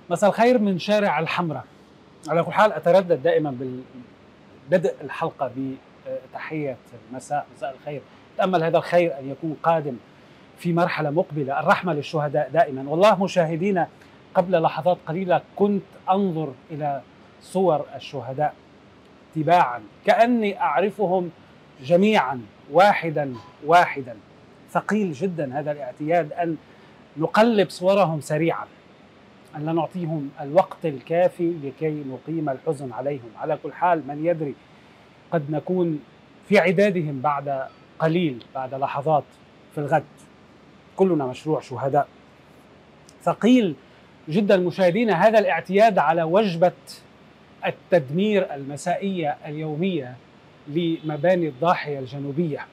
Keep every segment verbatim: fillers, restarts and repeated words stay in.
مساء الخير من شارع الحمراء. على كل حال أتردد دائما ببدء الحلقة بتحية مساء مساء الخير. أتأمل هذا الخير أن يكون قادم في مرحلة مقبلة، الرحمة للشهداء دائما. والله مشاهدينا، قبل لحظات قليلة كنت أنظر إلى صور الشهداء تباعا كأني أعرفهم جميعا واحدا واحدا. ثقيل جدا هذا الاعتياد أن نقلب صورهم سريعا، أن لا نعطيهم الوقت الكافي لكي نقيم الحزن عليهم. على كل حال، من يدري، قد نكون في عدادهم بعد قليل، بعد لحظات في الغد. كلنا مشروع شهداء. ثقيل جدا مشاهدينا هذا الاعتياد على وجبة التدمير المسائية اليومية لمباني الضاحية الجنوبية،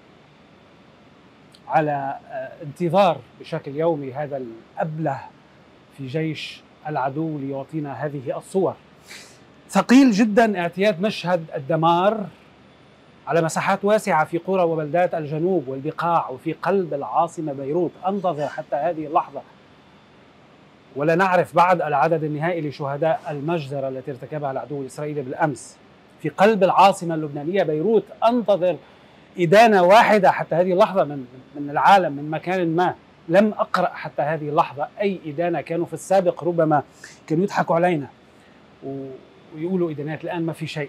على انتظار بشكل يومي هذا الأبله في جيش العدو ليعطينا هذه الصور. ثقيل جدا اعتياد مشهد الدمار على مساحات واسعة في قرى وبلدات الجنوب والبقاع وفي قلب العاصمة بيروت. أنتظر حتى هذه اللحظة ولا نعرف بعد العدد النهائي لشهداء المجزرة التي ارتكبها العدو الإسرائيلي بالأمس في قلب العاصمة اللبنانية بيروت. أنتظر إدانة واحدة حتى هذه اللحظة من من العالم، من مكان ما. لم أقرأ حتى هذه اللحظة أي إدانة. كانوا في السابق ربما كانوا يضحكوا علينا ويقولوا إدانات، الآن ما في شيء.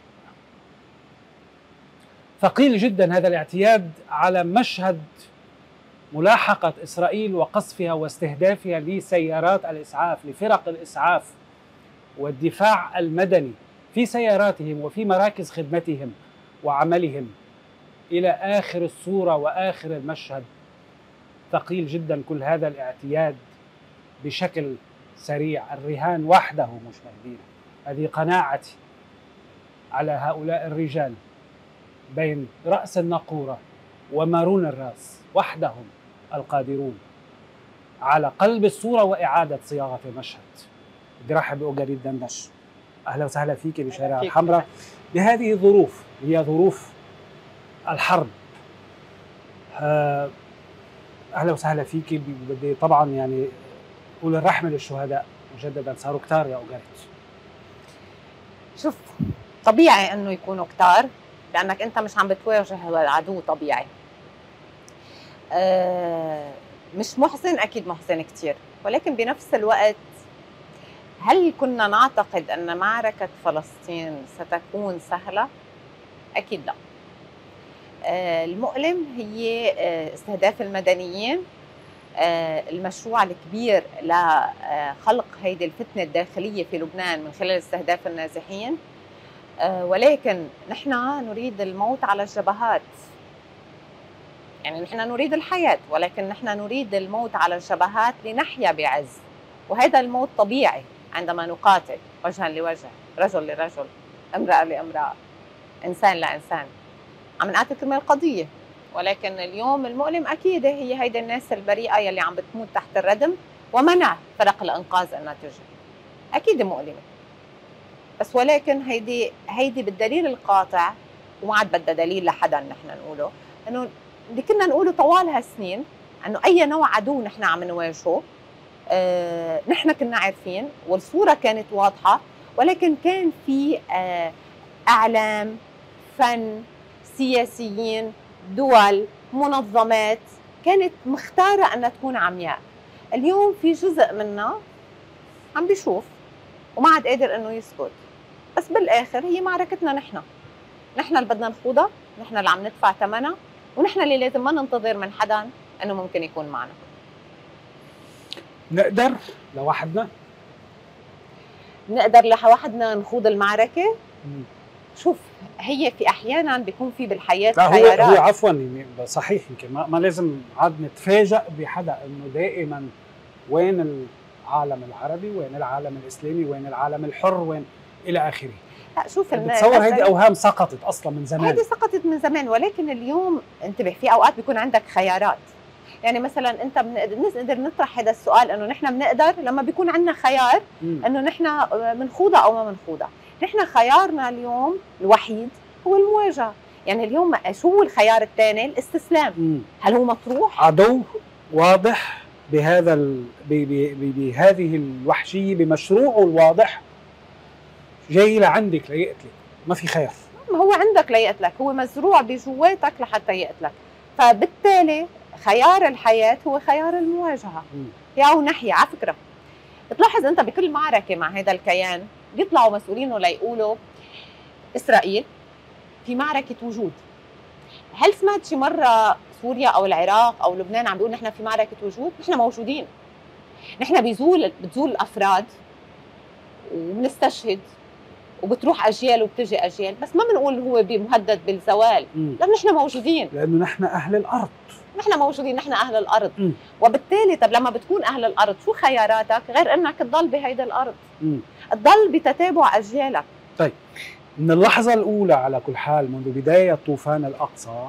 ثقيل جدا هذا الاعتياد على مشهد ملاحقة إسرائيل وقصفها واستهدافها لسيارات الإسعاف، لفرق الإسعاف والدفاع المدني في سياراتهم وفي مراكز خدمتهم وعملهم إلى آخر الصورة وآخر المشهد. ثقيل جدا كل هذا الاعتياد بشكل سريع. الرهان وحده مشاهدينا، هذه قناعتي على هؤلاء الرجال بين رأس الناقورة ومارون الراس، وحدهم القادرون على قلب الصورة وإعادة صياغة المشهد. بدي رحب بأوغاريد دندش. أهلا وسهلا فيك بشارع الحمراء بهذه الظروف، هي ظروف الحرب. أهلا وسهلا فيك. بدي طبعا يعني أقول الرحمة للشهداء مجددا، صاروا كتار يا أوغاريد. شوف، طبيعي انه يكونوا كتار لانك انت مش عم بتواجه العدو. طبيعي. أه مش محزن، اكيد محزن كتير، ولكن بنفس الوقت هل كنا نعتقد ان معركة فلسطين ستكون سهلة؟ اكيد لا. أه المؤلم هي أه استهداف المدنيين، أه المشروع الكبير لخلق هيدي الفتنة الداخلية في لبنان من خلال استهداف النازحين. أه ولكن نحن نريد الموت على الجبهات. يعني نحن نريد الحياة، ولكن نحن نريد الموت على الجبهات لنحيا بعز. وهذا الموت طبيعي عندما نقاتل وجها لوجه، رجل لرجل، امرأة لامرأة، إنسان لإنسان، عم نقاتل كرمال القضية. ولكن اليوم المؤلم أكيد هي هيدي الناس البريئة يلي عم بتموت تحت الردم ومنع فرق الإنقاذ أنها تجي. أكيد مؤلمة، بس ولكن هيدي هيدي بالدليل القاطع، وما عاد بدها دليل لحدا نحن نقوله، إنه اللي كنا نقوله طوال هالسنين إنه أي نوع عدو نحن عم نواجهه. آه نحن كنا عارفين والصورة كانت واضحة، ولكن كان في آه أعلام، فن، سياسيين، دول، منظمات كانت مختارة أن تكون عمياء. اليوم في جزء منا عم بيشوف وما عاد قادر أنه يسكت. بس بالآخر هي معركتنا نحن نحن اللي بدنا نخوضها، نحن اللي عم ندفع ثمنها، ونحن اللي لازم ما ننتظر من حدا أنه ممكن يكون معنا. نقدر لوحدنا نقدر لوحدنا نخوض المعركة. مم. شوف، هي في احيانا بيكون في بالحياه لا خيارات. هو, هو عفوا صحيح، يمكن ما, ما لازم عاد نتفاجئ بحدا انه دائما وين العالم العربي، وين العالم الاسلامي، وين العالم الحر، وين الى اخره. لا شوف، بتصور هيدي اوهام سقطت اصلا من زمان. هيدي سقطت من زمان، ولكن اليوم انتبه، في اوقات بيكون عندك خيارات. يعني مثلا انت بنقدر نطرح هذا السؤال انه نحن بنقدر لما بيكون عندنا خيار انه نحن بنخوضها او ما بنخوضها. نحن خيارنا اليوم الوحيد هو المواجهه. يعني اليوم شو الخيار الثاني؟ الاستسلام. مم. هل هو مطروح؟ عدو واضح بهذا ال... ب... ب... ب... بهذه الوحشيه بمشروعه الواضح جاي لعندك ليقتلك، ما في خير. ما هو عندك ليقتلك، هو مزروع بجواتك لحتى يقتلك، فبالتالي خيار الحياه هو خيار المواجهه. يا ونحيا. على فكره بتلاحظ انت بكل معركه مع هذا الكيان بيطلعوا مسؤولينه ليقولوا اسرائيل في معركه وجود. هل سمعت شي مره سوريا او العراق او لبنان عم بيقول نحن في معركه وجود؟ نحن موجودين، نحن بيزول بتزول الافراد وبنستشهد وبتروح اجيال وبتجي اجيال، بس ما بنقول هو مهدد بالزوال، لانه نحن موجودين، لانه نحن اهل الارض، نحن موجودين، نحن اهل الارض. م. وبالتالي طب لما بتكون اهل الارض شو خياراتك غير انك تضل بهيدي الارض؟ م. تضل بتتابع اجيالك. طيب من اللحظه الاولى على كل حال منذ بدايه طوفان الاقصى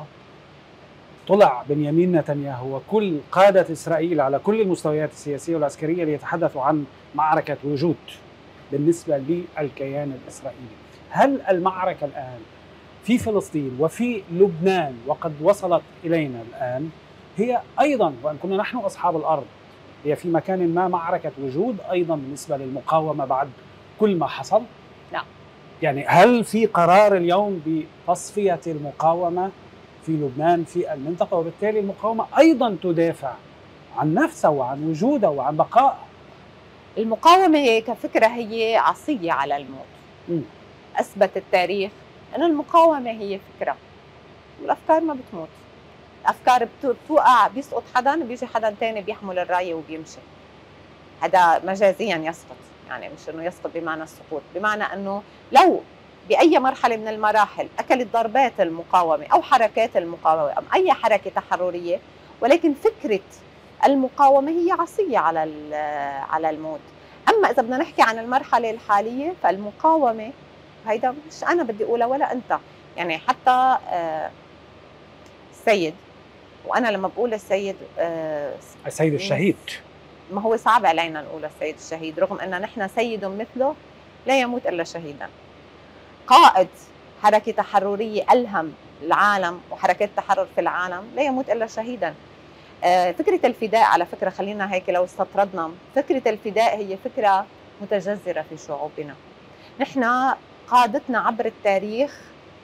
طلع بنيامين نتنياهو وكل قاده اسرائيل على كل المستويات السياسيه والعسكريه ليتحدثوا عن معركه وجود بالنسبه للكيان الاسرائيلي. هل المعركه الان في فلسطين وفي لبنان وقد وصلت الينا الان هي ايضا، وان كنا نحن اصحاب الارض، هي في مكان ما معركه وجود ايضا بالنسبه للمقاومه بعد كل ما حصل؟ لا. يعني هل في قرار اليوم بتصفيه المقاومه في لبنان في المنطقه، وبالتالي المقاومه ايضا تدافع عن نفسها وعن وجودها وعن بقائها؟ المقاومه كفكره هي عصيه على الموت. م. اثبت التاريخ أن المقاومة هي فكرة، والأفكار ما بتموت. الأفكار بتوقع، بيسقط حدا، بيجي حدا تاني بيحمل الراية وبيمشي. هذا مجازيا يسقط، يعني مش إنه يسقط بمعنى السقوط، بمعنى إنه لو بأي مرحلة من المراحل أكلت ضربات المقاومة أو حركات المقاومة أو أي حركة تحررية، ولكن فكرة المقاومة هي عصية على على الموت. أما إذا بدنا نحكي عن المرحلة الحالية فالمقاومة هيدا مش أنا بدي أقولها ولا أنت، يعني حتى آه السيد، وأنا لما بقول السيد آه السيد الشهيد، ما هو صعب علينا نقول السيد الشهيد رغم أن نحن سيد مثله لا يموت إلا شهيدا. قائد حركة تحررية ألهم العالم وحركات تحرر في العالم لا يموت إلا شهيدا. آه فكرة الفداء على فكرة، خلينا هيك لو استطردنا، فكرة الفداء هي فكرة متجذرة في شعوبنا. نحن قادتنا عبر التاريخ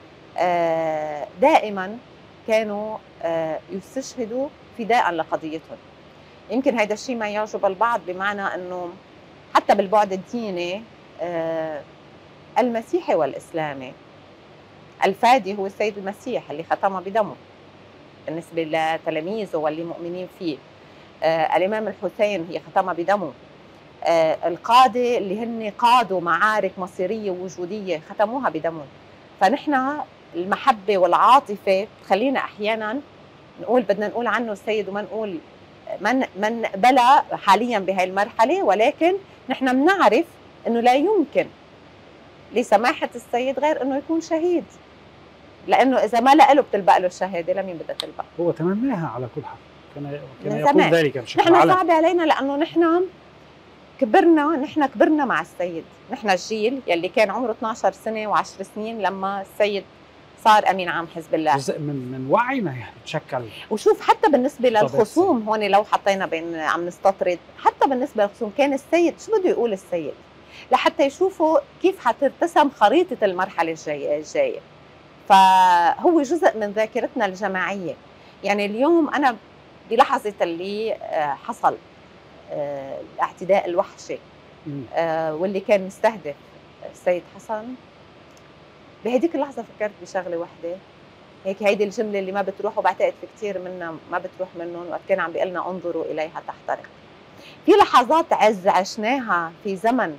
دائما كانوا يستشهدوا فداء لقضيتهم. يمكن هذا الشيء ما يعجب البعض، بمعنى أنه حتى بالبعد الديني المسيحي والإسلامي الفادي هو السيد المسيح اللي ختم بدمه بالنسبة لتلاميذه واللي مؤمنين فيه. الإمام الحسين هي ختم بدمه. آه القادة اللي هن قادوا معارك مصيرية ووجودية ختموها بدمهم. فنحن المحبة والعاطفة تخلينا أحيانا نقول بدنا نقول عنه السيد وما نقول من من نقبلها حاليا بهاي المرحلة، ولكن نحن بنعرف أنه لا يمكن لسماحة السيد غير أنه يكون شهيد، لأنه إذا ما له بتلبق له الشهادة لمين بدها تلبق؟ هو تمناها على كل حال، كان كان يقول ذلك بشكل نحن صعب علينا لأنه نحن كبرنا، نحن كبرنا مع السيد، نحن الجيل يلي كان عمره اثنعش سنة وعشر سنين لما السيد صار أمين عام حزب الله. جزء من من وعينا يعني تشكل. وشوف حتى بالنسبة للخصوم هون لو حطينا بين عم نستطرد، حتى بالنسبة للخصوم كان السيد شو بده يقول السيد لحتى يشوفوا كيف حترتسم خريطة المرحلة الجاية الجاية. فهو جزء من ذاكرتنا الجماعية. يعني اليوم أنا بلحظة اللي حصل الاعتداء الوحشي واللي كان مستهدف السيد حسن، بهديك اللحظة فكرت بشغلة واحدة هيك، هيدي الجملة اللي ما بتروح وبعتقد في كثير منا ما بتروح منهم، وقت كان عم بيقلنا انظروا إليها تحترق. في لحظات عز عشناها في زمن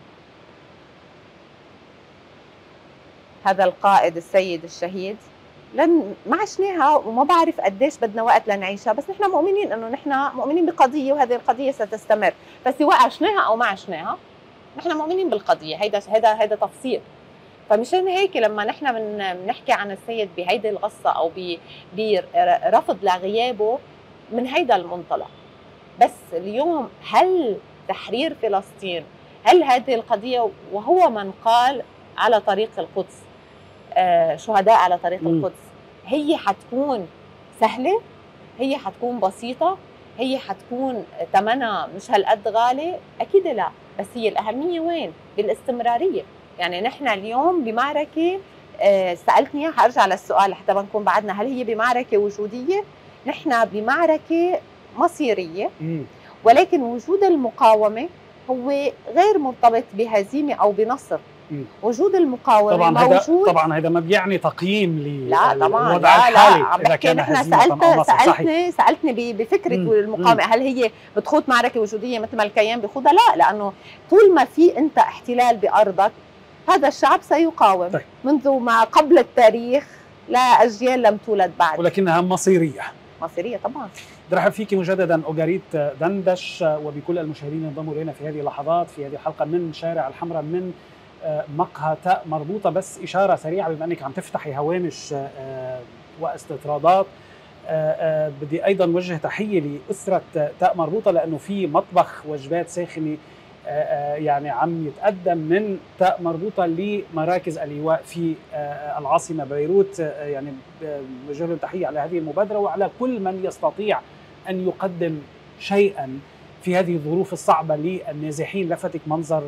هذا القائد السيد الشهيد، لن ما عشناها وما بعرف قديش بدنا وقت لنعيشها، بس نحن مؤمنين انه نحن مؤمنين بقضيه وهذه القضيه ستستمر، بس سواء عشناها او ما عشناها نحن مؤمنين بالقضيه. هيدا هذا هذا تفصيل. فمشان هيك لما نحن بنحكي عن السيد بهيدي القصه او برفض لغيابه من هيدا المنطلق. بس اليوم هل تحرير فلسطين، هل هذه القضيه، وهو من قال على طريق القدس، آه شهداء على طريق م. القدس، هي حتكون سهلة؟ هي حتكون بسيطة؟ هي حتكون ثمنها مش هالقد غالي؟ اكيد لا، بس هي الاهميه وين؟ بالاستمراريه. يعني نحن اليوم بمعركه، آه سالتني، حارجع للسؤال لحتى ما نكون بعدنا، هل هي بمعركه وجوديه؟ نحن بمعركه مصيريه، ولكن وجود المقاومه هو غير مرتبط بهزيمه او بنصر. م. وجود المقاومه طبعا موجود. طبعا هذا ما بيعني تقييم للوضع الحالي. لا اذا كان نحن سالت سالتني سالتني بفكره م. المقاومه، هل هي بتخوض معركه وجوديه مثل ما الكيان بيخوضها؟ لا، لانه طول ما في انت احتلال بارضك هذا الشعب سيقاوم. طيب. منذ ما قبل التاريخ، لا اجيال لم تولد بعد، ولكنها مصيريه. مصيريه طبعا. برحب فيك مجددا أوغاريت دندش، وبكل المشاهدين انضموا الينا في هذه اللحظات في هذه الحلقه من شارع الحمراء من مقهى تاء مربوطه. بس اشاره سريعه بما انك عم تفتحي هوامش واستطرادات، بدي ايضا وجه تحيه لاسره تاء مربوطه، لانه في مطبخ وجبات ساخنه يعني عم يتقدم من تاء مربوطه لمراكز اللواء في العاصمه بيروت. يعني بوجه له تحيه على هذه المبادره وعلى كل من يستطيع ان يقدم شيئا في هذه الظروف الصعبه للنازحين. لفتك منظر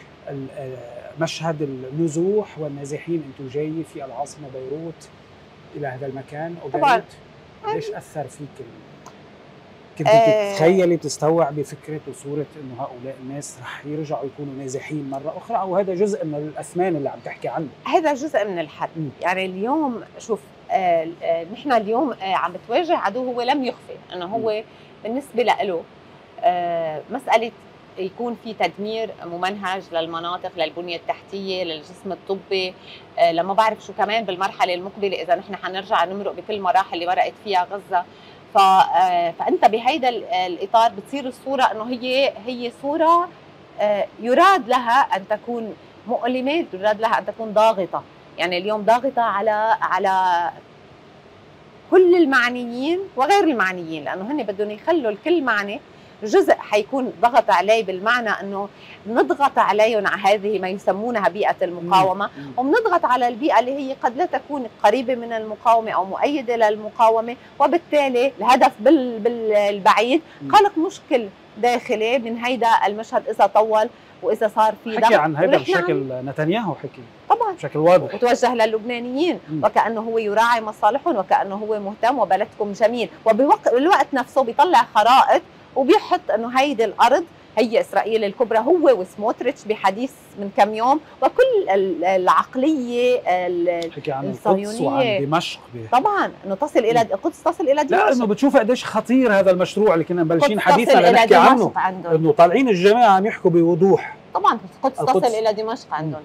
مشهد النزوح والنازحين انتم جاي في العاصمه بيروت الى هذا المكان. طبعا ليش اثر فيك؟ كنت أه تتخيلي تستوعبي فكره وصوره انه هؤلاء الناس رح يرجعوا يكونوا نازحين مره اخرى، او هذا جزء من الاثمان اللي عم تحكي عنه؟ هذا جزء من الحل. م. يعني اليوم شوف، آه آه نحن اليوم آه عم بتواجه عدو هو لم يخفي انه هو م. بالنسبه له آه مساله يكون في تدمير ممنهج للمناطق، للبنيه التحتيه، للجسم الطبي. آه لما بعرف شو كمان بالمرحله المقبله اذا نحن حنرجع نمرق بكل المراحل اللي مرقت فيها غزه. ف... فانت بهيدا الاطار بتصير الصوره انه هي هي صوره يراد لها ان تكون مؤلمه، يراد لها ان تكون ضاغطه. يعني اليوم ضاغطه على على كل المعنيين وغير المعنيين، لانه هن بدهم يخلوا الكل معني. جزء حيكون ضغط عليه بالمعنى انه نضغط عليهم على هذه ما يسمونها بيئه المقاومه، وبنضغط على البيئه اللي هي قد لا تكون قريبه من المقاومه او مؤيده للمقاومه، وبالتالي الهدف بالبعيد خلق مشكل داخلي من هيدا المشهد اذا طول واذا صار في ضغط. حكي عن هذا بشكل نتنياهو، حكي طبعا بشكل واضح وتوجه للبنانيين م. وكانه هو يراعي مصالحهم وكانه هو مهتم وبلدكم جميل، وبالوقت نفسه بيطلع خرائط وبيحط انه هيدي الارض هي اسرائيل الكبرى، هو وسموتريتش بحديث من كم يوم، وكل العقليه حكي عن القدس وعن دمشق. طبعا انه تصل الى القدس، تصل الى دمشق. لا انه بتشوف قديش خطير هذا المشروع اللي كنا مبلشين حديثنا نحكي عنه، انه طالعين الجماعه عم يحكوا بوضوح. طبعا القدس, القدس تصل الى دمشق عندهم،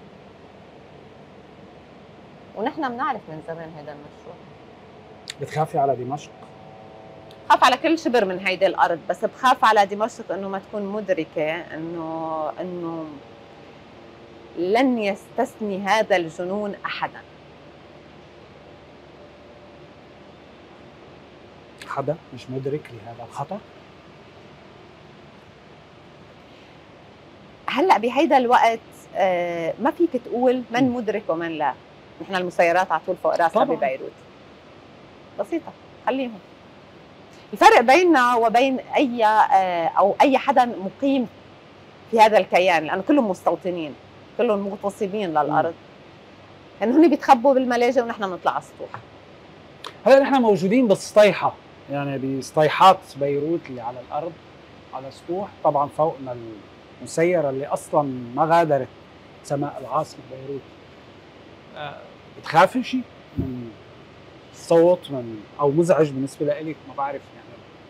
ونحن بنعرف من زمان هذا المشروع. بتخافي على دمشق؟ بخاف على كل شبر من هيدي الارض، بس بخاف على دمشق انه ما تكون مدركه انه انه لن يستثني هذا الجنون احدا. حدا مش مدرك لهذا الخطر؟ هلا بهيدا الوقت آه ما فيك تقول من م. مدرك ومن لا. نحن المسيرات على طول فوق راسنا ببيروت. بسيطه، خليهم. الفرق بيننا وبين اي او اي حدا مقيم في هذا الكيان، لانه كلهم مستوطنين، كلهم مغتصبين للارض، لانه يعني هن بيتخبوا بالملاجئ ونحن بنطلع على السطوح. هلا نحن موجودين بالسطيحه، يعني بسطيحات بيروت اللي على الارض على السطوح، طبعا فوقنا المسيره اللي اصلا ما غادرت سماء العاصمه بيروت. أه بتخافي شيء من صوت من او مزعج بالنسبه لك؟ ما بعرف يعني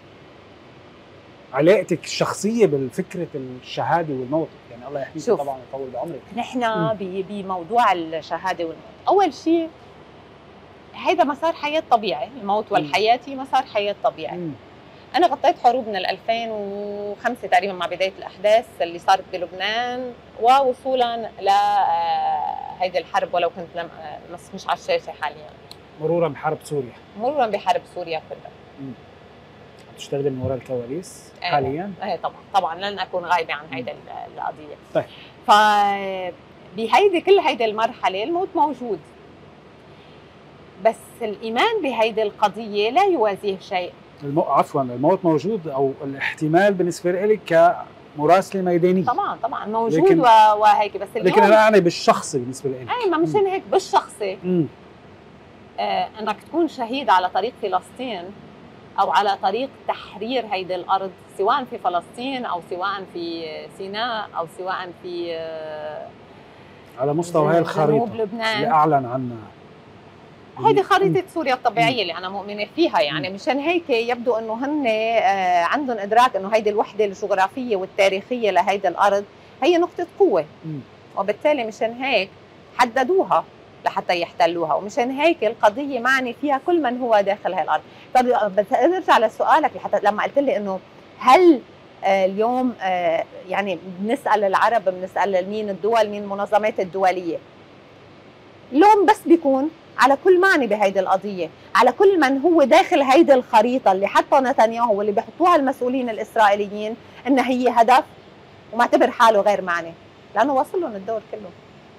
علاقتك الشخصيه بالفكره الشهاده والموت، يعني الله يحميك طبعا ويطول بعمرك. نحن بموضوع الشهاده والموت، اول شيء هيدا مسار حياه طبيعي، الموت والحياه مسار حياه طبيعي. م. انا غطيت حروب من ألفين وخمسة تقريبا مع بدايه الاحداث اللي صارت بلبنان ووصولا ل هيدي الحرب، ولو كنت لم بس مش على الشاشه حاليا. مرورا بحرب سوريا مرورا بحرب سوريا كلها. عم تشتغلي من وراء الكواليس حاليا؟ ايه طبعا طبعا لن اكون غايبه عن هيدي القضيه. طيب ف بهيدي كل هيدي المرحله الموت موجود، بس الايمان بهيدي القضيه لا يوازيه شيء المو... عفوا الموت موجود، او الاحتمال بالنسبه لك كمراسله ميدانيه. طبعا طبعا موجود لكن... وهيك، بس اليوم لكن انا اعني بالشخصي بالنسبه لك. اي ما مشان هيك بالشخصي امم آه انك تكون شهيد على طريق فلسطين او على طريق تحرير هيدي الارض، سواء في فلسطين او سواء في سيناء او سواء في آه على مستوى هاي الخريطه اللي اعلن عنها. هيدي خريطة سوريا الطبيعية اللي أنا مؤمنة فيها، يعني مشان هيك يبدو إنه هن عندهم إدراك إنه هيدي الوحدة الجغرافية والتاريخية لهيدي الأرض هي نقطة قوة، وبالتالي مشان هيك حددوها لحتى يحتلوها، ومشان هيك القضية معني فيها كل من هو داخل هاي الأرض. طب بس نرجع لسؤالك لحتى لما قلت لي إنه هل اليوم يعني بنسأل العرب، بنسأل مين الدول، مين المنظمات الدولية، اللوم بس بيكون على كل معني بهيدي القضية، على كل من هو داخل هيدي الخريطة اللي حطها نتنياهو واللي بيحطوها المسؤولين الإسرائيليين إنها هي هدف، ومعتبر حاله غير معني لأنه وصل لهم الدور كله.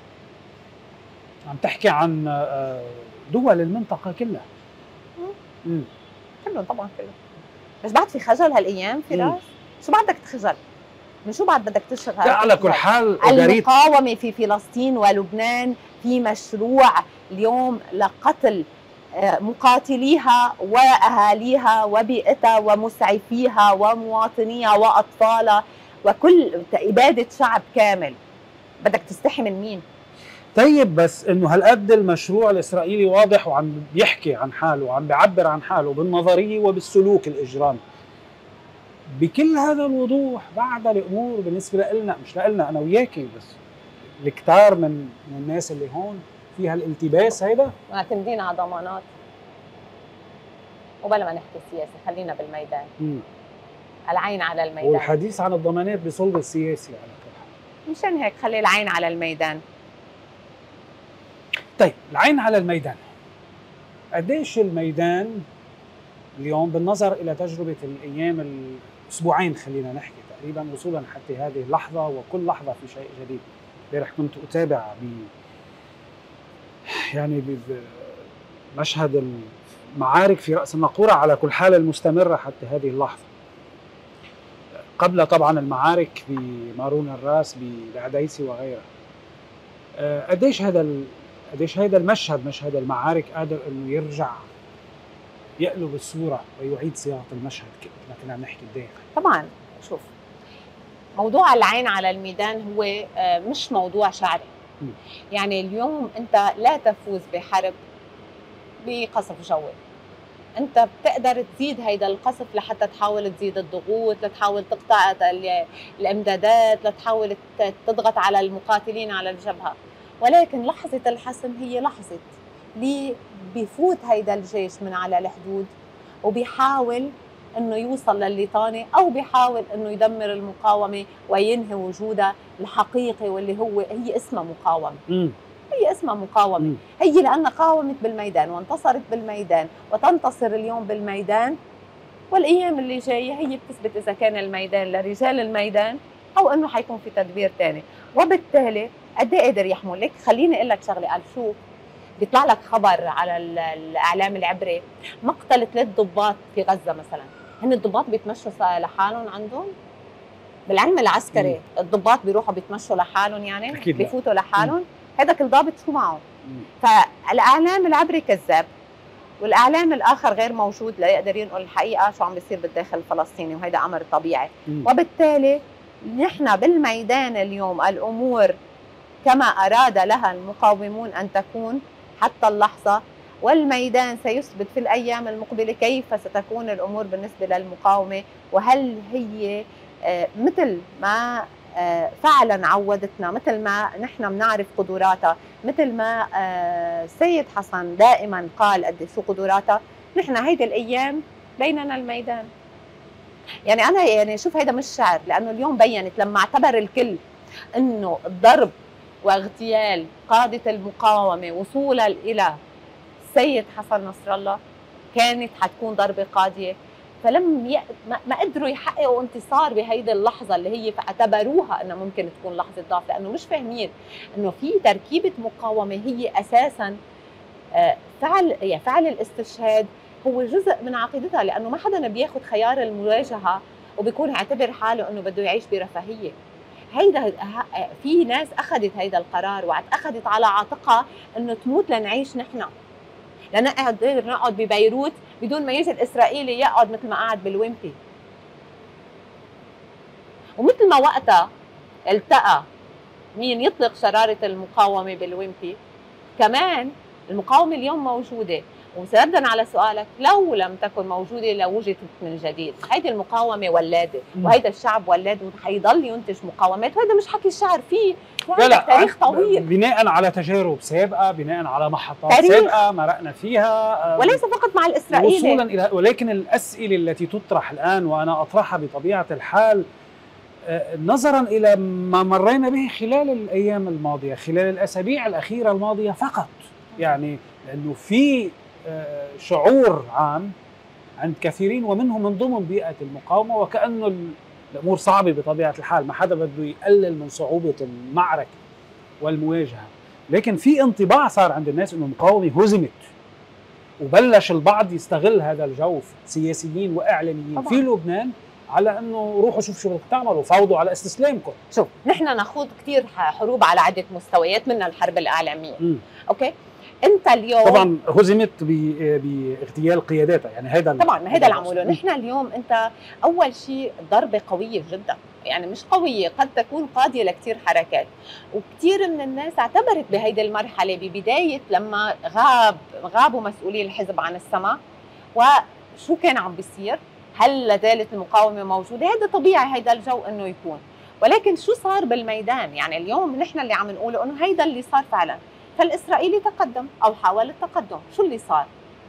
عم تحكي عن دول المنطقة كلها. امم كلهم طبعا كلهم، بس بعد في خجل هالأيام فراس، شو بعد بدك تخجل؟ من شو بعد بدك تشغل؟ لا على كل حال المقاومة في فلسطين ولبنان في مشروع اليوم لقتل مقاتليها وأهاليها وبيئتها ومسعفيها ومواطنيها وأطفالها وكل إبادة شعب كامل. بدك تستحي من مين؟ طيب بس إنه هالقد المشروع الإسرائيلي واضح وعم بيحكي عن حاله وعم بيعبر عن حاله بالنظرية وبالسلوك الإجرامي. بكل هذا الوضوح بعد الأمور بالنسبة لنا، مش لنا أنا وياكي بس الكتار من من الناس اللي هون فيها الالتباس هيدا، معتمدين على ضمانات. وبلا ما نحكي سياسي خلينا بالميدان. مم. العين على الميدان، والحديث عن الضمانات بصلب السياسي على كل حال. مشان هيك خلي العين على الميدان. طيب العين على الميدان، قديش الميدان اليوم بالنظر إلى تجربة الأيام الأسبوعين خلينا نحكي تقريبا وصولا حتى هذه اللحظة، وكل لحظة في شيء جديد. امبارح كنت أتابع ب يعني بمشهد المعارك في رأس الناقورة على كل حال المستمرة حتى هذه اللحظة، قبل طبعا المعارك بمارون الراس بعديسي وغيرها. قديش هذا قديش هذا المشهد، مشهد المعارك، قادر انه يرجع يقلب الصورة ويعيد صياغة المشهد مثل ما كنا عم نحكي امبارح؟ طبعا شوف، موضوع العين على الميدان هو مش موضوع شعري. م. يعني اليوم انت لا تفوز بحرب بقصف جوي، انت بتقدر تزيد هيدا القصف لحتى تحاول تزيد الضغوط، لتحاول تقطع الامدادات، لتحاول تضغط على المقاتلين على الجبهة، ولكن لحظة الحسم هي لحظة اللي بيفوت هيدا الجيش من على الحدود وبيحاول انه يوصل لليطانة او بيحاول انه يدمر المقاومة وينهي وجودها الحقيقي واللي هو هي اسمها مقاومة. م. هي اسمها مقاومة. م. هي لأنها قاومت بالميدان وانتصرت بالميدان وتنتصر اليوم بالميدان، والأيام اللي جاية هي بتثبت إذا كان الميدان لرجال الميدان أو إنه حيكون في تدبير تاني. وبالتالي قد ايه قادر يحمل لك؟ خليني اقول لك شغله، قال شو بيطلع لك خبر على الاعلام العبري مقتل ثلاث ضباط في غزه مثلا، هن الضباط بيتمشوا لحالهم عندهم؟ بالعلم العسكري مم. الضباط بيروحوا بيتمشوا لحالهم، يعني بيفوتوا لحالهم؟ هذا كل ضابط شو معه؟ مم. فالاعلام العبري كذاب والاعلام الاخر غير موجود لا يقدر ينقل الحقيقه شو عم بيصير بالداخل الفلسطيني، وهذا امر طبيعي. مم. وبالتالي نحن بالميدان اليوم الامور كما أراد لها المقاومون أن تكون حتى اللحظة، والميدان سيثبت في الأيام المقبلة كيف ستكون الأمور بالنسبة للمقاومة، وهل هي مثل ما فعلا عودتنا، مثل ما نحن بنعرف قدراتها، مثل ما السيد حسن دائما قال قد شو قدراتها. نحن هيدي الأيام بيننا الميدان. يعني أنا يعني شوف هيدا مش شعر، لأنه اليوم بينت لما اعتبر الكل إنه الضرب واغتيال قادة المقاومة وصولا إلى السيد حسن نصر الله كانت حتكون ضربة قاضية، فلم ي... ما قدروا يحققوا انتصار بهيدي اللحظة اللي هي فاعتبروها أنها ممكن تكون لحظة ضعف، لأنه مش فاهمين أنه في تركيبة مقاومة هي أساسا فعل يعني فعل الاستشهاد هو جزء من عقيدتها، لانه ما حدا بياخذ خيار المواجهه وبيكون يعتبر حاله انه بده يعيش برفاهيه. هيدا في ناس اخذت هيدا القرار واخذت على عاتقها انه تموت لنعيش نحن، لنقعد نقعد ببيروت بدون ما يجي الاسرائيلي يقعد مثل ما قعد بالويمبي. ومثل ما وقتها التقى مين يطلق شراره المقاومه بالويمبي، كمان المقاومه اليوم موجوده. وسردا على سؤالك، لو لم تكن موجوده لوجدت من جديد. هيدي المقاومه ولاده، وهيدا الشعب ولاد وحيضل ينتج مقاومات، وهذا مش حكي الشعر، فيه لا لا تاريخ طويل بناء على تجارب سابقه، بناء على محطات تاريخ. سابقه مرقنا فيها، وليس فقط مع الاسرائيلي وصولا الى. ولكن الاسئله التي تطرح الان وانا اطرحها بطبيعه الحال نظرا الى ما مرينا به خلال الايام الماضيه، خلال الاسابيع الاخيره الماضيه فقط، يعني لانه في شعور عام عند كثيرين ومنهم من ضمن بيئه المقاومه وكانه الامور صعبه بطبيعه الحال، ما حدا بده يقلل من صعوبه المعركه والمواجهه، لكن في انطباع صار عند الناس انه المقاومه هزمت، وبلش البعض يستغل هذا الجو، سياسيين واعلاميين طبعا في لبنان، على انه روحوا شوفوا شو بدكم تعملوا، فوضوا على استسلامكم. شوف، نحن نخوض كثير حروب على عده مستويات، منها الحرب الاعلاميه. م. اوكي، انت اليوم طبعا هزمت باغتيال قياداتها، يعني هذا طبعا هذا اللي عملوه. نحن اليوم انت اول شيء ضربه قويه جدا، يعني مش قويه، قد تكون قاضيه لكثير حركات، وكثير من الناس اعتبرت بهيدي المرحله ببدايه لما غاب غابوا مسؤولي الحزب عن السماء، وشو كان عم بيصير؟ هل لازالت المقاومه موجوده؟ هذا طبيعي، هيدا الجو انه يكون، ولكن شو صار بالميدان؟ يعني اليوم نحن اللي عم نقوله انه هيدا اللي صار فعلا. فالإسرائيلي تقدم أو حاول التقدم، شو اللي صار؟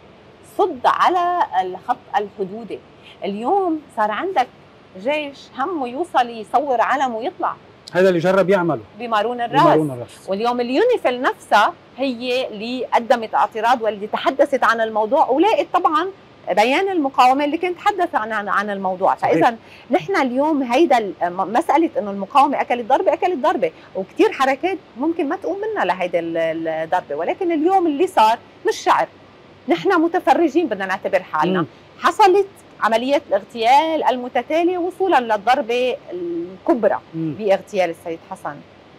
صد على الخط الحدودي. اليوم صار عندك جيش همه يوصل يصور علم ويطلع، هذا اللي جرب يعمله بمارون الراس. بمارون الراس. واليوم اليونيفيل نفسها هي اللي قدمت اعتراض واللي تحدثت عن الموضوع، ولقيت طبعا بيان المقاومه اللي كانت تحدث عن عن الموضوع. فاذا نحن اليوم هيدا مساله انه المقاومه اكلت ضربه اكلت ضربه، وكثير حركات ممكن ما تقوم منها لهيدا الضربه، ولكن اليوم اللي صار مش شعر، نحن متفرجين بدنا نعتبر حالنا. م. حصلت عمليه الاغتيال المتتاليه وصولا للضربه الكبرى م. باغتيال السيد حسن.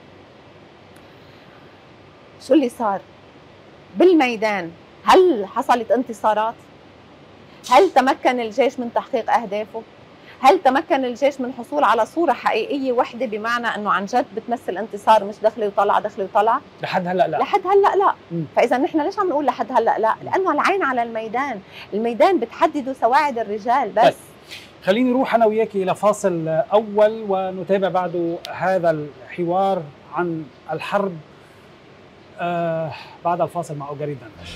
شو اللي صار بالميدان؟ هل حصلت انتصارات؟ هل تمكن الجيش من تحقيق أهدافه؟ هل تمكن الجيش من الحصول على صورة حقيقية وحدة بمعنى أنه عن جد بتمثل انتصار، مش دخلي وطلع دخلي وطلع؟ لحد هلا لا. لحد هلا لا. م. فإذا نحن ليش عم نقول لحد هلا لا؟ لأنه العين على الميدان، الميدان بتحدده سواعد الرجال بس. طيب. خليني نروح أنا وياك إلى فاصل أول ونتابع بعده هذا الحوار عن الحرب آه بعد الفاصل مع أوغاريد دندش.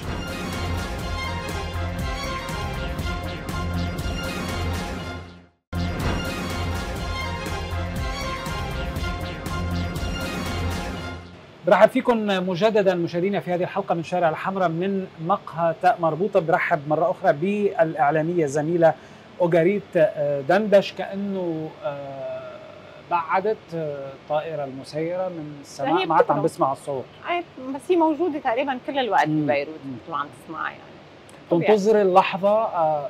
برحب فيكم مجددا مشاهدينا في هذه الحلقه من شارع الحمراء من مقهى تاء مربوطه. برحب مره اخرى بالاعلاميه الزميله أوغاريد دندش، كانه بعدت الطائره المسيره من السماء، ما عاد عم بسمع الصوت. بس هي موجوده تقريبا كل الوقت ببيروت مثل ما عم تسمعها، يعني تنتظر اللحظه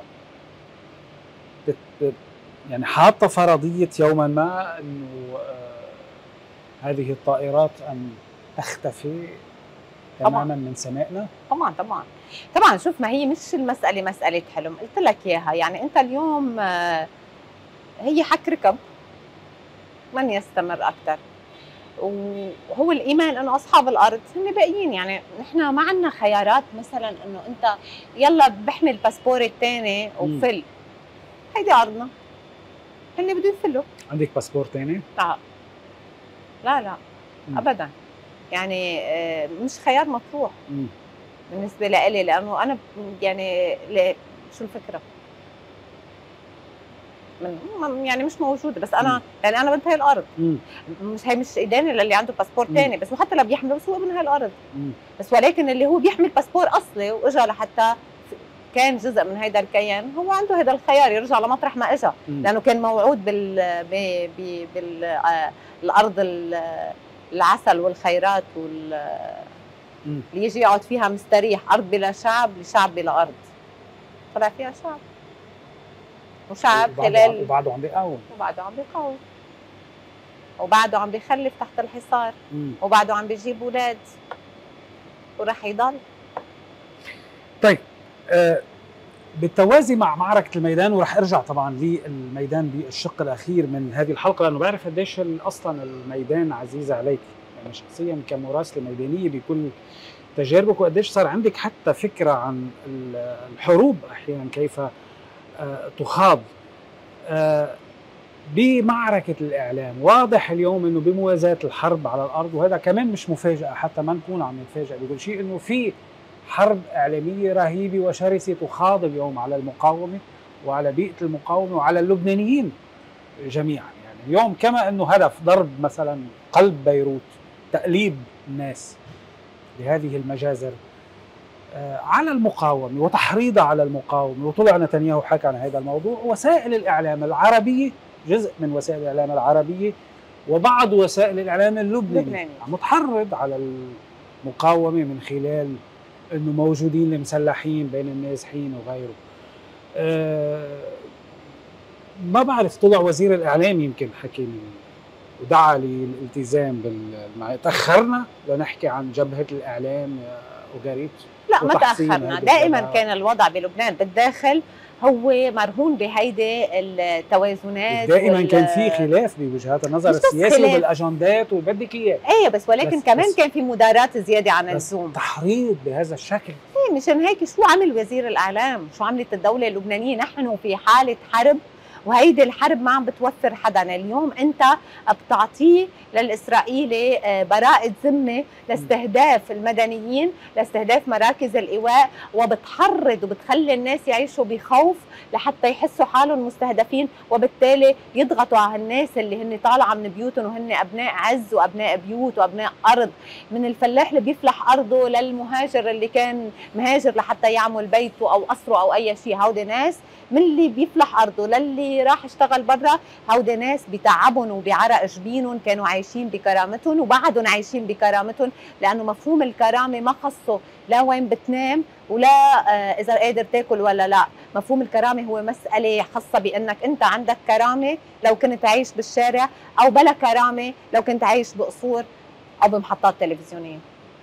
يعني حاطه فرضيه يوما ما انه هذه الطائرات ان تختفي تماما من سمائنا؟ طبعا طبعا طبعا. شوف، ما هي مش المساله مساله حلم، قلت لك اياها. يعني انت اليوم هي حك ركب من يستمر اكثر، وهو الايمان انه اصحاب الارض هن باقيين. يعني نحن ما عندنا خيارات مثلا انه انت يلا بحمل باسبور الثاني وفل، هيدي ارضنا، هن بده يفلوا. عندك باسبور ثاني؟ لا لا لا م. ابدا، يعني مش خيار مطروح م. بالنسبه لي، لانه انا يعني شو الفكره؟ من يعني مش موجوده. بس انا م. يعني انا بنت هاي الارض م. مش هي مش ايداني للي عنده باسبور ثاني، بس وحتى لو بيحمل بس هو من هاي الارض م. بس ولكن اللي هو بيحمل باسبور اصلي واجى لحتى كان جزء من هيدا الكيان، هو عنده هذا الخيار يرجع لمطرح ما اجى، لانه كان موعود بال بالارض العسل والخيرات وال اللي يجي يقعد فيها مستريح، ارض بلا شعب لشعب بلا ارض. طلع فيها شعب، وشعب وبعده خلال وبعده عم بيقاوم، وبعده عم بيقاوم، وبعده عم بيخلف تحت الحصار، مم. وبعده عم بيجيب اولاد، ورح يضل. طيب آه بالتوازي مع معركة الميدان، ورح ارجع طبعا للميدان بالشق الاخير من هذه الحلقة، لانه بعرف قديش اصلا الميدان عزيز عليك يعني شخصيا كمراسلة ميدانية بكل تجاربك، وقديش صار عندك حتى فكرة عن الحروب احيانا كيف آه تخاض آه بمعركة الإعلام. واضح اليوم أنه بموازاة الحرب على الأرض، وهذا كمان مش مفاجأة حتى ما نكون عم نتفاجأ بكل شيء، أنه في حرب إعلامية رهيبة وشرسة تخاض اليوم على المقاومة وعلى بيئة المقاومة وعلى اللبنانيين جميعا. يعني اليوم كما أنه هدف ضرب مثلا قلب بيروت، تقليب الناس بهذه المجازر آه على المقاومة وتحريضها على المقاومة، وطلع نتنياهو حكى عن هذا الموضوع. وسائل الإعلام العربية، جزء من وسائل الإعلام العربية وبعض وسائل الإعلام اللبنانية عم تحرض على المقاومة من خلال أنه موجودين المسلحين بين النازحين وغيره. أه ما بعرف، طلع وزير الإعلام يمكن حكي ودعا للالتزام بالمعايير. تأخرنا لنحكي عن جبهة الإعلام يا أوغاريت؟ لا ما تأخرنا، دائما كان الوضع بلبنان بالداخل هو مرهون بهيدي التوازنات، دائما كان في خلاف بوجهات النظر السياسي وبالاجندات وبدك اياه. ايه بس ولكن بس كمان بس كان في مدارات زياده عن اللزوم، تحريض بهذا الشكل. ايه مشان هيك شو عمل وزير الاعلام؟ شو عملت الدوله اللبنانيه؟ نحن في حاله حرب، وهيدي الحرب ما عم بتوفر حدا. اليوم انت بتعطيه للاسرائيلي براءة ذمه لاستهداف المدنيين، لاستهداف مراكز الايواء، وبتحرض وبتخلي الناس يعيشوا بخوف لحتى يحسوا حالهم مستهدفين، وبالتالي يضغطوا على الناس اللي هن طالعه من بيوتهم وهن ابناء عز وابناء بيوت وابناء ارض، من الفلاح اللي بيفلح ارضه للمهاجر اللي كان مهاجر لحتى يعمل بيته او قصره او اي شيء. هودي ناس من اللي بيفلح ارضه للي راح اشتغل برا، هودي ناس بتعبهم وبعرق جبينهم كانوا عايشين بكرامتهم وبعدهم عايشين بكرامتهم، لانه مفهوم الكرامه ما خصه لا وين بتنام ولا آه اذا قادر تاكل ولا لا. مفهوم الكرامه هو مساله خاصه بانك انت عندك كرامه لو كنت عايش بالشارع، او بلا كرامه لو كنت عايش بقصور او بمحطات تلفزيونيه.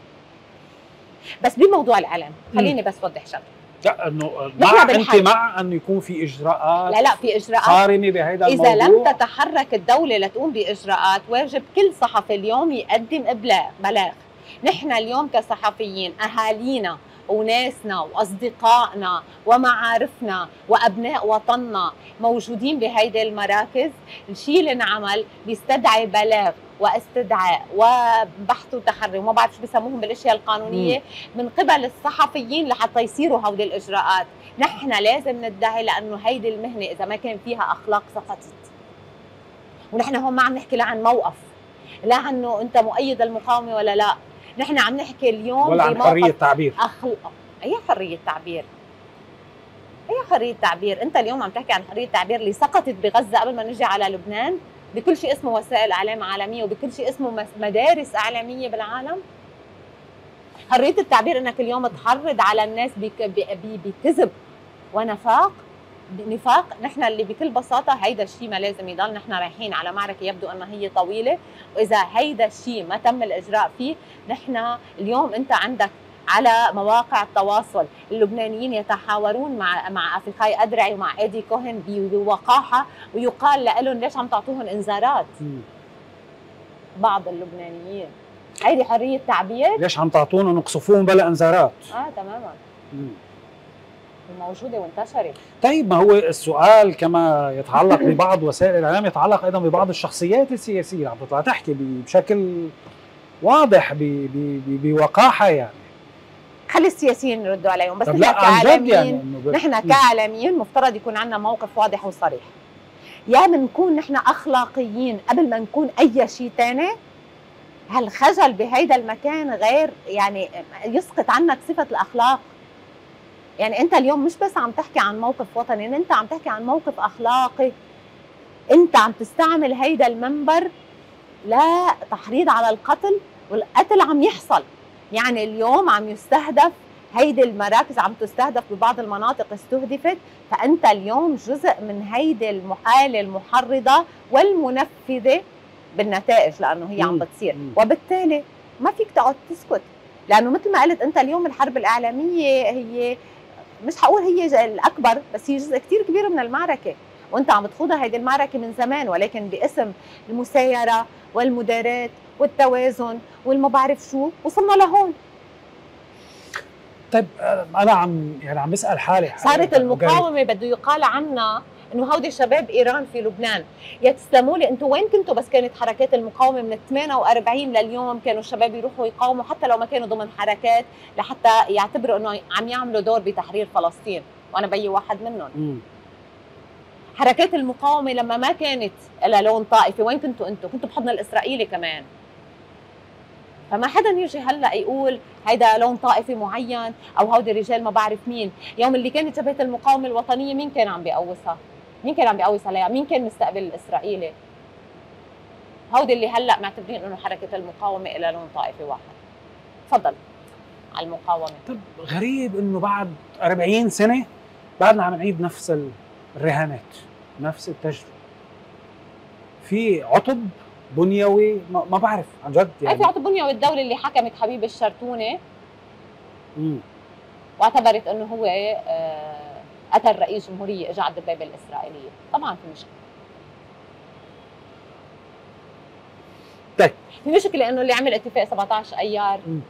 بس بموضوع الاعلام خليني بس وضح شغله. لا انه مع انت مع انه يكون في اجراءات لا لا في اجراءات صارمه بهذا الموضوع. اذا لم تتحرك الدوله لتقوم باجراءات، واجب كل صحفي اليوم يقدم ابلاغ بلاغ. نحن اليوم كصحفيين اهالينا وناسنا واصدقائنا ومعارفنا وابناء وطننا موجودين بهيدي المراكز، الشيء اللي انعمل بيستدعي بلاغ واستدعاء وبحث وتحري وما بعرف شو بسموهم بالاشياء القانونيه مم. من قبل الصحفيين لحتى يصيروا هودي الاجراءات. نحن لازم ندعي، لانه هيدي المهنه اذا ما كان فيها اخلاق سقطت. ونحن هون ما عم نحكي لا عن موقف، لا عنه انت مؤيد المقاومه ولا لا، نحن عم نحكي اليوم ولا عن حريه تعبير. اخلاق. اي حريه تعبير؟ اي حريه تعبير؟ انت اليوم عم تحكي عن حريه تعبير اللي سقطت بغزه قبل ما نجي على لبنان، بكل شيء اسمه وسائل اعلام عالميه وبكل شيء اسمه مدارس اعلاميه بالعالم. حريه التعبير انك اليوم تحرض على الناس بكذب ونفاق نفاق. نحن اللي بكل بساطه هيدا الشيء ما لازم يضل. نحن رايحين على معركه يبدو انها هي طويله، واذا هيدا الشيء ما تم الاجراء فيه، نحن اليوم انت عندك على مواقع التواصل اللبنانيين يتحاورون مع مع افيخاي ادرعي ومع ايدي كوهن بوقاحه، ويقال لهم ليش عم تعطوهم انذارات؟ بعض اللبنانيين هيدي حريه تعبير؟ ليش عم تعطونا نقصفوهم بلا انذارات؟ اه تماما. مم. موجوده وانتشرت. طيب ما هو السؤال كما يتعلق ببعض وسائل الاعلام يتعلق ايضا ببعض الشخصيات السياسيه عم تطلع تحكي بشكل واضح بوقاحه. يعني خلي السياسيين يردوا عليهم، بس نحن كاعلاميين يعني نحن كاعلاميين مفترض يكون عندنا موقف واضح وصريح. يا بنكون نحن اخلاقيين قبل ما نكون اي شيء ثاني. هالخجل بهيدا المكان غير يعني يسقط عنك صفه الاخلاق. يعني انت اليوم مش بس عم تحكي عن موقف وطني، انت عم تحكي عن موقف اخلاقي. انت عم تستعمل هيدا المنبر لتحريض على القتل، والقتل عم يحصل. يعني اليوم عم يستهدف هيدي المراكز عم تستهدف ببعض المناطق استهدفت، فأنت اليوم جزء من هيدي المحالة المحرضة والمنفذة بالنتائج، لأنه هي عم بتصير، وبالتالي ما فيك تقعد تسكت، لأنه مثل ما قلت أنت اليوم الحرب الإعلامية هي مش حقول هي الأكبر، بس هي جزء كتير كبير من المعركة، وأنت عم بتخوضها هيدي المعركة من زمان، ولكن باسم المسايرة والمداراة والتوازن والما بعرف شو وصلنا لهون. طيب انا عم يعني عم بسال حالي صارت المقاومه بده يقال عنا انه هودي شباب ايران في لبنان. يا تسلموا لي، انتم وين كنتوا بس كانت حركات المقاومه من ثمانية وأربعين لليوم؟ كانوا الشباب يروحوا يقاوموا حتى لو ما كانوا ضمن حركات لحتى يعتبروا انه عم يعملوا دور بتحرير فلسطين، وانا بيي واحد منهم. م. حركات المقاومه لما ما كانت لها لون طائفي، وين كنتوا انتم؟ كنتوا بحضن الاسرائيلي كمان. فما حدا يجي هلا يقول هيدا لون طائفي معين او هودي رجال ما بعرف مين. يوم اللي كانت جبهه المقاومه الوطنيه مين كان عم بيقوصها؟ مين كان عم بيقوص عليها؟ مين كان مستقبل الاسرائيلي؟ هودي اللي هلا معتبرين انه حركه المقاومه لها لون طائفي واحد. تفضل على المقاومه. طب غريب انه بعد أربعين سنه بعدنا عم نعيد نفس الرهانات، نفس التجربه. في عطب بنيوي ما, ما بعرف عن جد يعني. في عطب بنيوي، الدوله اللي حكمت حبيب الشرتونه امم واعتبرت انه هو آه قتل رئيس جمهوريه، اجى على الدبابه الاسرائيليه، طبعا في مشكله. طيب في مشكله انه اللي عمل اتفاق سبعة عشر ايار مم.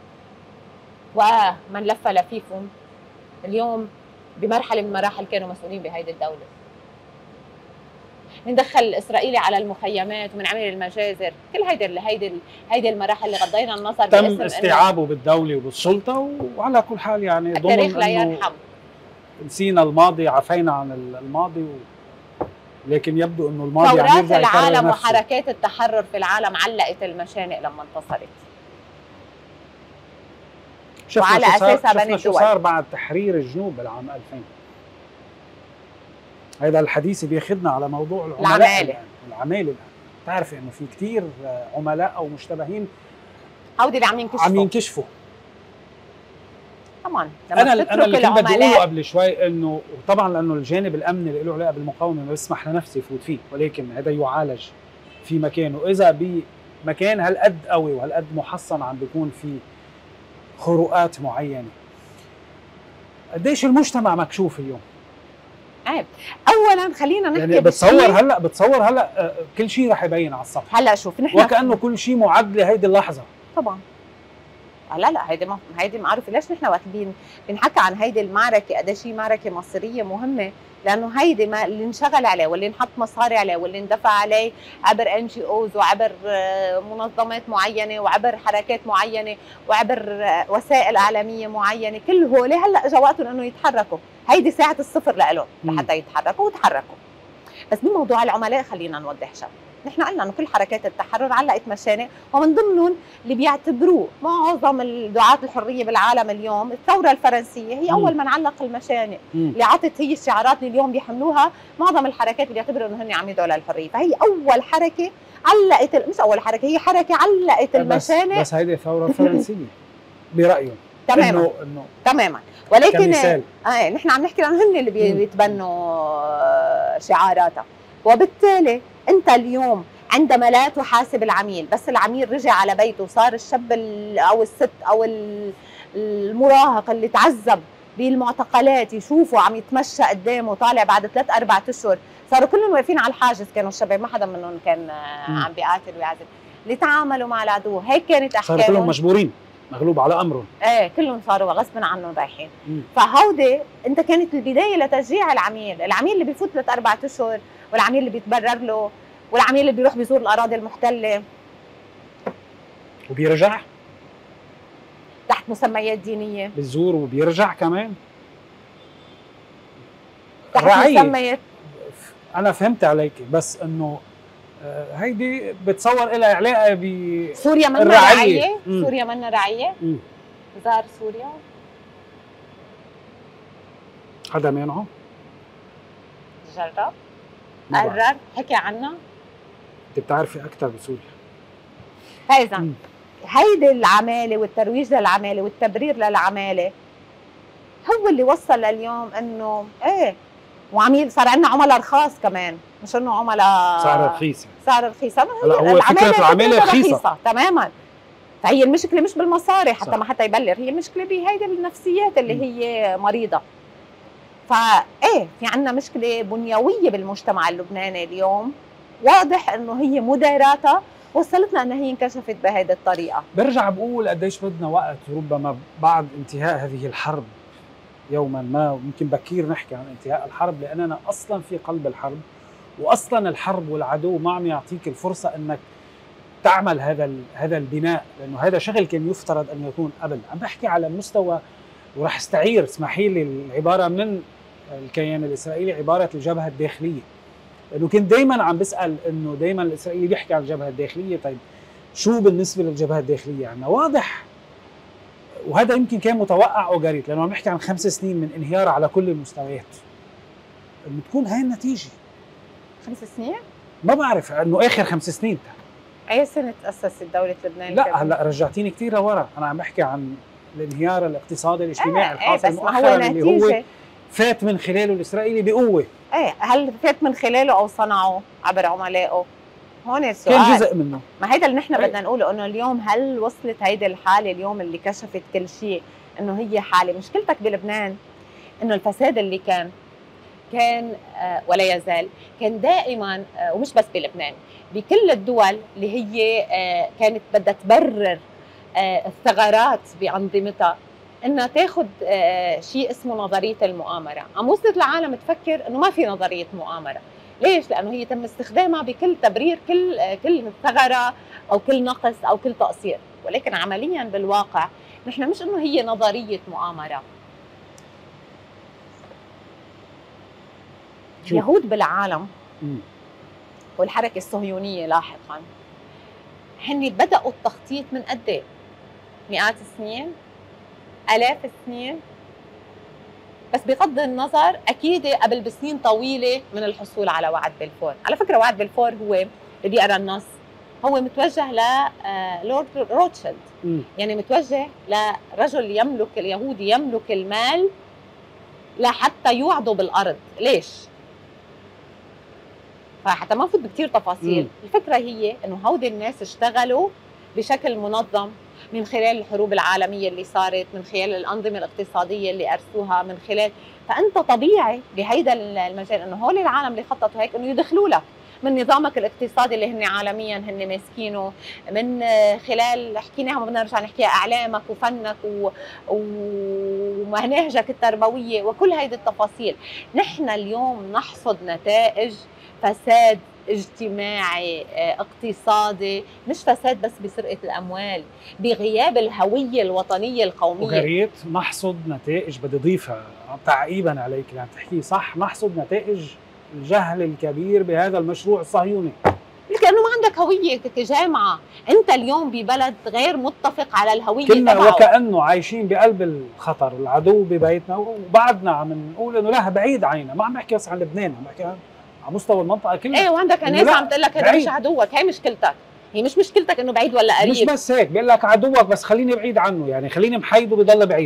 ومن لف لفيفهم اليوم بمرحله من المراحل كانوا مسؤولين بهيدي الدوله. ندخل الاسرائيلي على المخيمات ومنعمل المجازر، كل هيدي هيدي هيدي المراحل اللي غضينا النظر تم استيعابه بالدوله وبالسلطه، وعلى كل حال يعني التاريخ لا يرحم. نسينا الماضي، عفينا عن الماضي و... لكن يبدو انه الماضي عم يرجع العالم وحركات التحرر في العالم علقت المشانق لما انتصرت. وعلى اساسها بنت شو صار بعد تحرير الجنوب بالعام ألفين. هذا الحديث بياخذنا على موضوع العملاء العمالة العمالة بتعرفي انه في كثير عملاء او مشتبهين هودي اللي عم ينكشفوا عم ينكشفوا طبعا. انا انا اللي كنت بدي اقوله قبل شوي انه طبعا لانه الجانب الامني اللي له علاقه بالمقاومه ما بسمح لنفسي فوت فيه، ولكن هذا يعالج في مكانه. اذا بمكان هالقد قوي وهالقد محصن عم بيكون في خروقات معينه، قديش المجتمع مكشوف اليوم؟ عيب. اولا خلينا نحكي يعني بتصور هلا بتصور هلا كل شيء رح يبين على السطح. هلا شوف نحن وكانه كل شيء معد لهيدي اللحظه. طبعا لا لا هيدي ما هيدي معروفه. ليش نحن وقت بنحكي عن هيدي المعركه قديش هي معركه مصيريه مهمه؟ لانه هيدي ما اللي انشغل عليه واللي انحط مصاري عليه واللي اندفع عليه عبر ان جي اوز وعبر منظمات معينه وعبر حركات معينه وعبر وسائل اعلاميه معينه، كل هول هلا اجى وقتهم انه يتحركوا. هيدي ساعه الصفر لهم لحتى يتحركوا وتحركوا. بس بموضوع العملاء خلينا نوضح شغله. نحن قلنا انه كل حركات التحرر علقت مشانق، ومن ضمنهم اللي بيعتبروه معظم الدعاة الحريه بالعالم اليوم الثوره الفرنسيه هي اول من علق المشانق اللي عطت هي الشعارات اللي اليوم بيحملوها معظم الحركات اللي بيعتبروا انه هن عم يدعوا للحريه. فهي اول حركه علقت، مش اول حركه، هي حركه علقت المشانق. بس هيدي ثوره فرنسيه برايهم. تماما إنه إنه تماما. ولكن كمثال. آه نحن عم نحكي عن هن اللي بيتبنوا شعاراتها. وبالتالي انت اليوم عندما لا تحاسب العميل، بس العميل رجع على بيته وصار الشاب او الست او المراهق اللي تعذب بالمعتقلات يشوفوا عم يتمشى قدامه طالع بعد ثلاث اربع اشهر، صاروا كلهم واقفين على الحاجز. كانوا الشباب ما حدا منهم كان عم بيقاتل ويعذب، اللي تعاملوا مع العدو هيك كانت احكامهم. صاروا كلهم مجبورين، مغلوب على امرهم. ايه كلهم صاروا غصب عنهم رايحين. فهودي انت كانت البدايه لتشجيع العميل، العميل اللي بيفوت ثلاث اربع اشهر والعميل اللي بيتبرر له والعميل اللي بيروح بيزور الاراضي المحتله وبيرجع تحت مسميات دينيه، بيزور وبيرجع كمان تحت مسميات. انا فهمت عليك، بس انه هيدي بتصور لها علاقه ب سوريا منا رعيه. سوريا منا رعيه. زار سوريا حدا مانعه؟ جرب قرر حكي عنها. انت بتعرفي اكثر بسوريا. فاذا هيدي العماله والترويج للعماله والتبرير للعماله هو اللي وصل لليوم انه ايه، وعميل صار عندنا عملاء رخاص كمان، مش انه عملاء سعر رخيص يعني. سعر رخيص. هلا هو فكره العماله رخيصه. رخيصه تماما. فهي المشكله مش بالمصاري حتى، صح. ما حتى يبلغ، هي المشكله بهيدي النفسيات اللي م. هي مريضه. فايه في عندنا مشكله بنيويه بالمجتمع اللبناني اليوم، واضح انه هي مديراتها وصلتنا انها هي انكشفت بهيدي الطريقه. برجع بقول قديش بدنا وقت، ربما بعد انتهاء هذه الحرب يوما ما، ويمكن بكير نحكي عن انتهاء الحرب، لاننا اصلا في قلب الحرب، واصلا الحرب والعدو ما عم يعطيك الفرصه انك تعمل هذا هذا البناء، لانه هذا شغل كان يفترض ان يكون قبل. عم بحكي على مستوى، وراح استعير اسمحي لي العباره من الكيان الاسرائيلي، عباره الجبهه الداخليه، لانه كنت دائما عم بسال انه دائما الاسرائيلي بيحكي عن الجبهه الداخليه، طيب شو بالنسبه للجبهه الداخليه عندنا؟ واضح، وهذا يمكن كان متوقع او جريت، لانه عم نحكي عن خمس سنين من انهيار على كل المستويات، انه تكون هاي النتيجه. خمس سنين؟ ما بعرف انه اخر خمس سنين. اي سنه تاسست دوله لبنان؟ لا هلا رجعتيني كثير لورا، انا عم بحكي عن الانهيار الاقتصادي الاجتماعي آه الحاصل آه مؤخرا، اللي هو فات من خلاله الاسرائيلي بقوه. ايه، هل فات من خلاله او صنعه عبر عملائه؟ هون السؤال. كان جزء منه. ما هيدا اللي نحن بدنا نقوله، انه اليوم هل وصلت هيدي الحاله اليوم اللي كشفت كل شيء انه هي حاله؟ مشكلتك بلبنان انه الفساد اللي كان كان آه ولا يزال، كان دائما آه ومش بس بلبنان، بكل الدول اللي هي آه كانت بدها تبرر آه الثغرات بانظمتها انها تاخذ آه شيء اسمه نظريه المؤامره. عم وصلت العالم تفكر انه ما في نظريه مؤامره. ليش؟ لانه هي تم استخدامها بكل تبرير كل آه كل ثغره او كل نقص او كل تقصير، ولكن عمليا بالواقع نحن مش انه هي نظريه مؤامره. اليهود بالعالم م. والحركه الصهيونيه لاحقا هن بداوا التخطيط من قد ايه؟ مئات السنين؟ آلاف السنين؟ بس بغض النظر أكيد قبل بسنين طويلة من الحصول على وعد بلفور. على فكرة وعد بلفور هو اللي بيقرا النص هو متوجه للورد روتشيلد، يعني متوجه لرجل يملك اليهودي يملك المال لحتى يوعده بالأرض. ليش؟ فحتى ما نفوت بكثير تفاصيل، م. الفكرة هي إنه هودي الناس اشتغلوا بشكل منظم من خلال الحروب العالمية اللي صارت، من خلال الأنظمة الاقتصادية اللي أرسوها، من خلال، فأنت طبيعي بهيدا المجال إنه هول العالم اللي خططوا هيك إنه يدخلوا لك من نظامك الاقتصادي اللي هن عالميا هن ماسكينه، من خلال حكيناها ما بدنا نرجع نحكيها أعلامك وفنك و... ومناهجك التربوية وكل هيدي التفاصيل. نحن اليوم نحصد نتائج فساد اجتماعي اقتصادي، مش فساد بس بسرقة الأموال، بغياب الهوية الوطنية القومية. وقريت نحصد نتائج، بدي أضيفها تعقيبا عليك اللي عم تحكيه صح، نحصد نتائج الجهل الكبير بهذا المشروع الصهيوني، لأنه ما عندك هوية كجامعة، أنت اليوم ببلد غير متفق على الهوية كنا تبعه. وكأنه عايشين بقلب الخطر، العدو ببيتنا، وبعدنا عم نقول إنه لا بعيد علينا. ما عم بحكي بس عن لبنان، عم بحكي عن على مستوى المنطقة كلها. ايه، وعندك ناس عم تقول لك هذا مش عدوك، هي مشكلتك، هي مش مشكلتك انه بعيد ولا قريب. مش بس هيك، بيقول لك عدوك بس خليني بعيد عنه، يعني خليني محايد وبضل بعيد.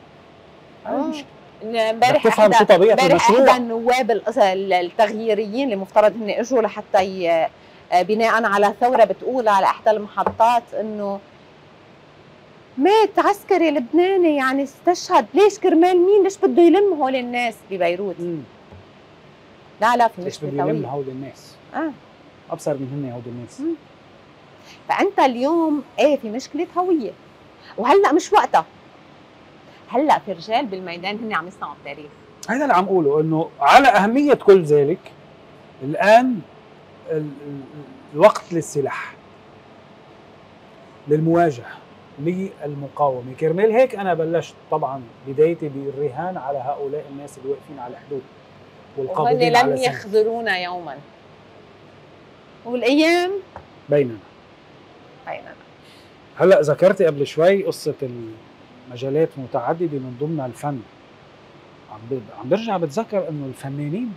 امبارح تفهم شو طبيعة المشروع. امبارح احدى النواب التغييريين اللي مفترض هن اجوا لحتى بناء على ثورة بتقول على احدى المحطات انه مات عسكري لبناني يعني استشهد. ليش؟ كرمال مين؟ ليش بده يلم هول الناس ببيروت؟ مم. لا لا في مشكلة ليش بده يلم هول الناس؟ اه ابصر من هن هول الناس. مم. فانت اليوم ايه في مشكلة هوية، وهلا مش وقتها. هلا في رجال بالميدان هن عم يصنعوا التاريخ. هذا اللي عم اقوله، انه على اهمية كل ذلك الان الوقت للسلاح، للمواجهة، للمقاومة. كرمال هيك انا بلشت طبعا بدايتي بالرهان على هؤلاء الناس اللي واقفين على الحدود والقابضين على لن يخذلونا يوما، والايام بيننا بيننا. هلا ذكرتي قبل شوي قصة المجالات متعددة من ضمنها الفن. عم عم برجع بتذكر انه الفنانين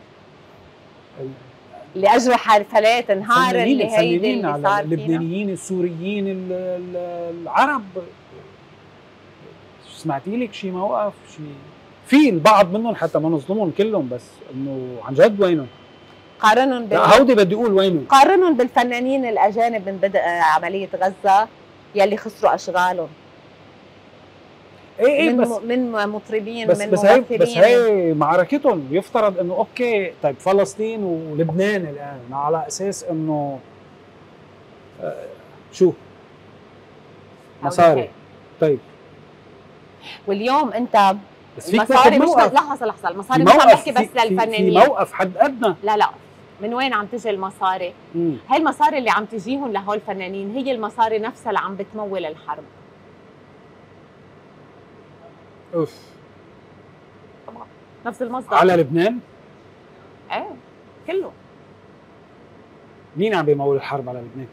اللي اجروا حفلات نهار اللي هيدي اللي صار اللبنانيين، السوريين، العرب، سمعتي لك شي موقف شي في البعض منهم حتى ما نظلمهم كلهم، بس انه عن جد وينهم؟ قارنهم بال... لا هودي بدي اقول وينهم؟ قارنهم بالفنانين الاجانب من بدء عمليه غزه يلي خسروا اشغالهم. ايه ايه من بس م... من مطربين، بس من بس هي ممثلين. بس هي معركتهم يفترض انه اوكي طيب فلسطين ولبنان الان على اساس انه آه شو مصاري. طيب واليوم انت بس فيك المصاري مش موقف. لحظه لحظه المصاري مش عم بحكي بس للفنانين، في موقف حد ادنى. لا لا من وين عم تجي المصاري؟ مم. هي المصاري اللي عم تجيهم لهول الفنانين هي المصاري نفسها اللي عم بتمول الحرب. اوف طبعا نفس المصدر على لبنان؟ ايه كله. مين عم بيمول الحرب على لبنان؟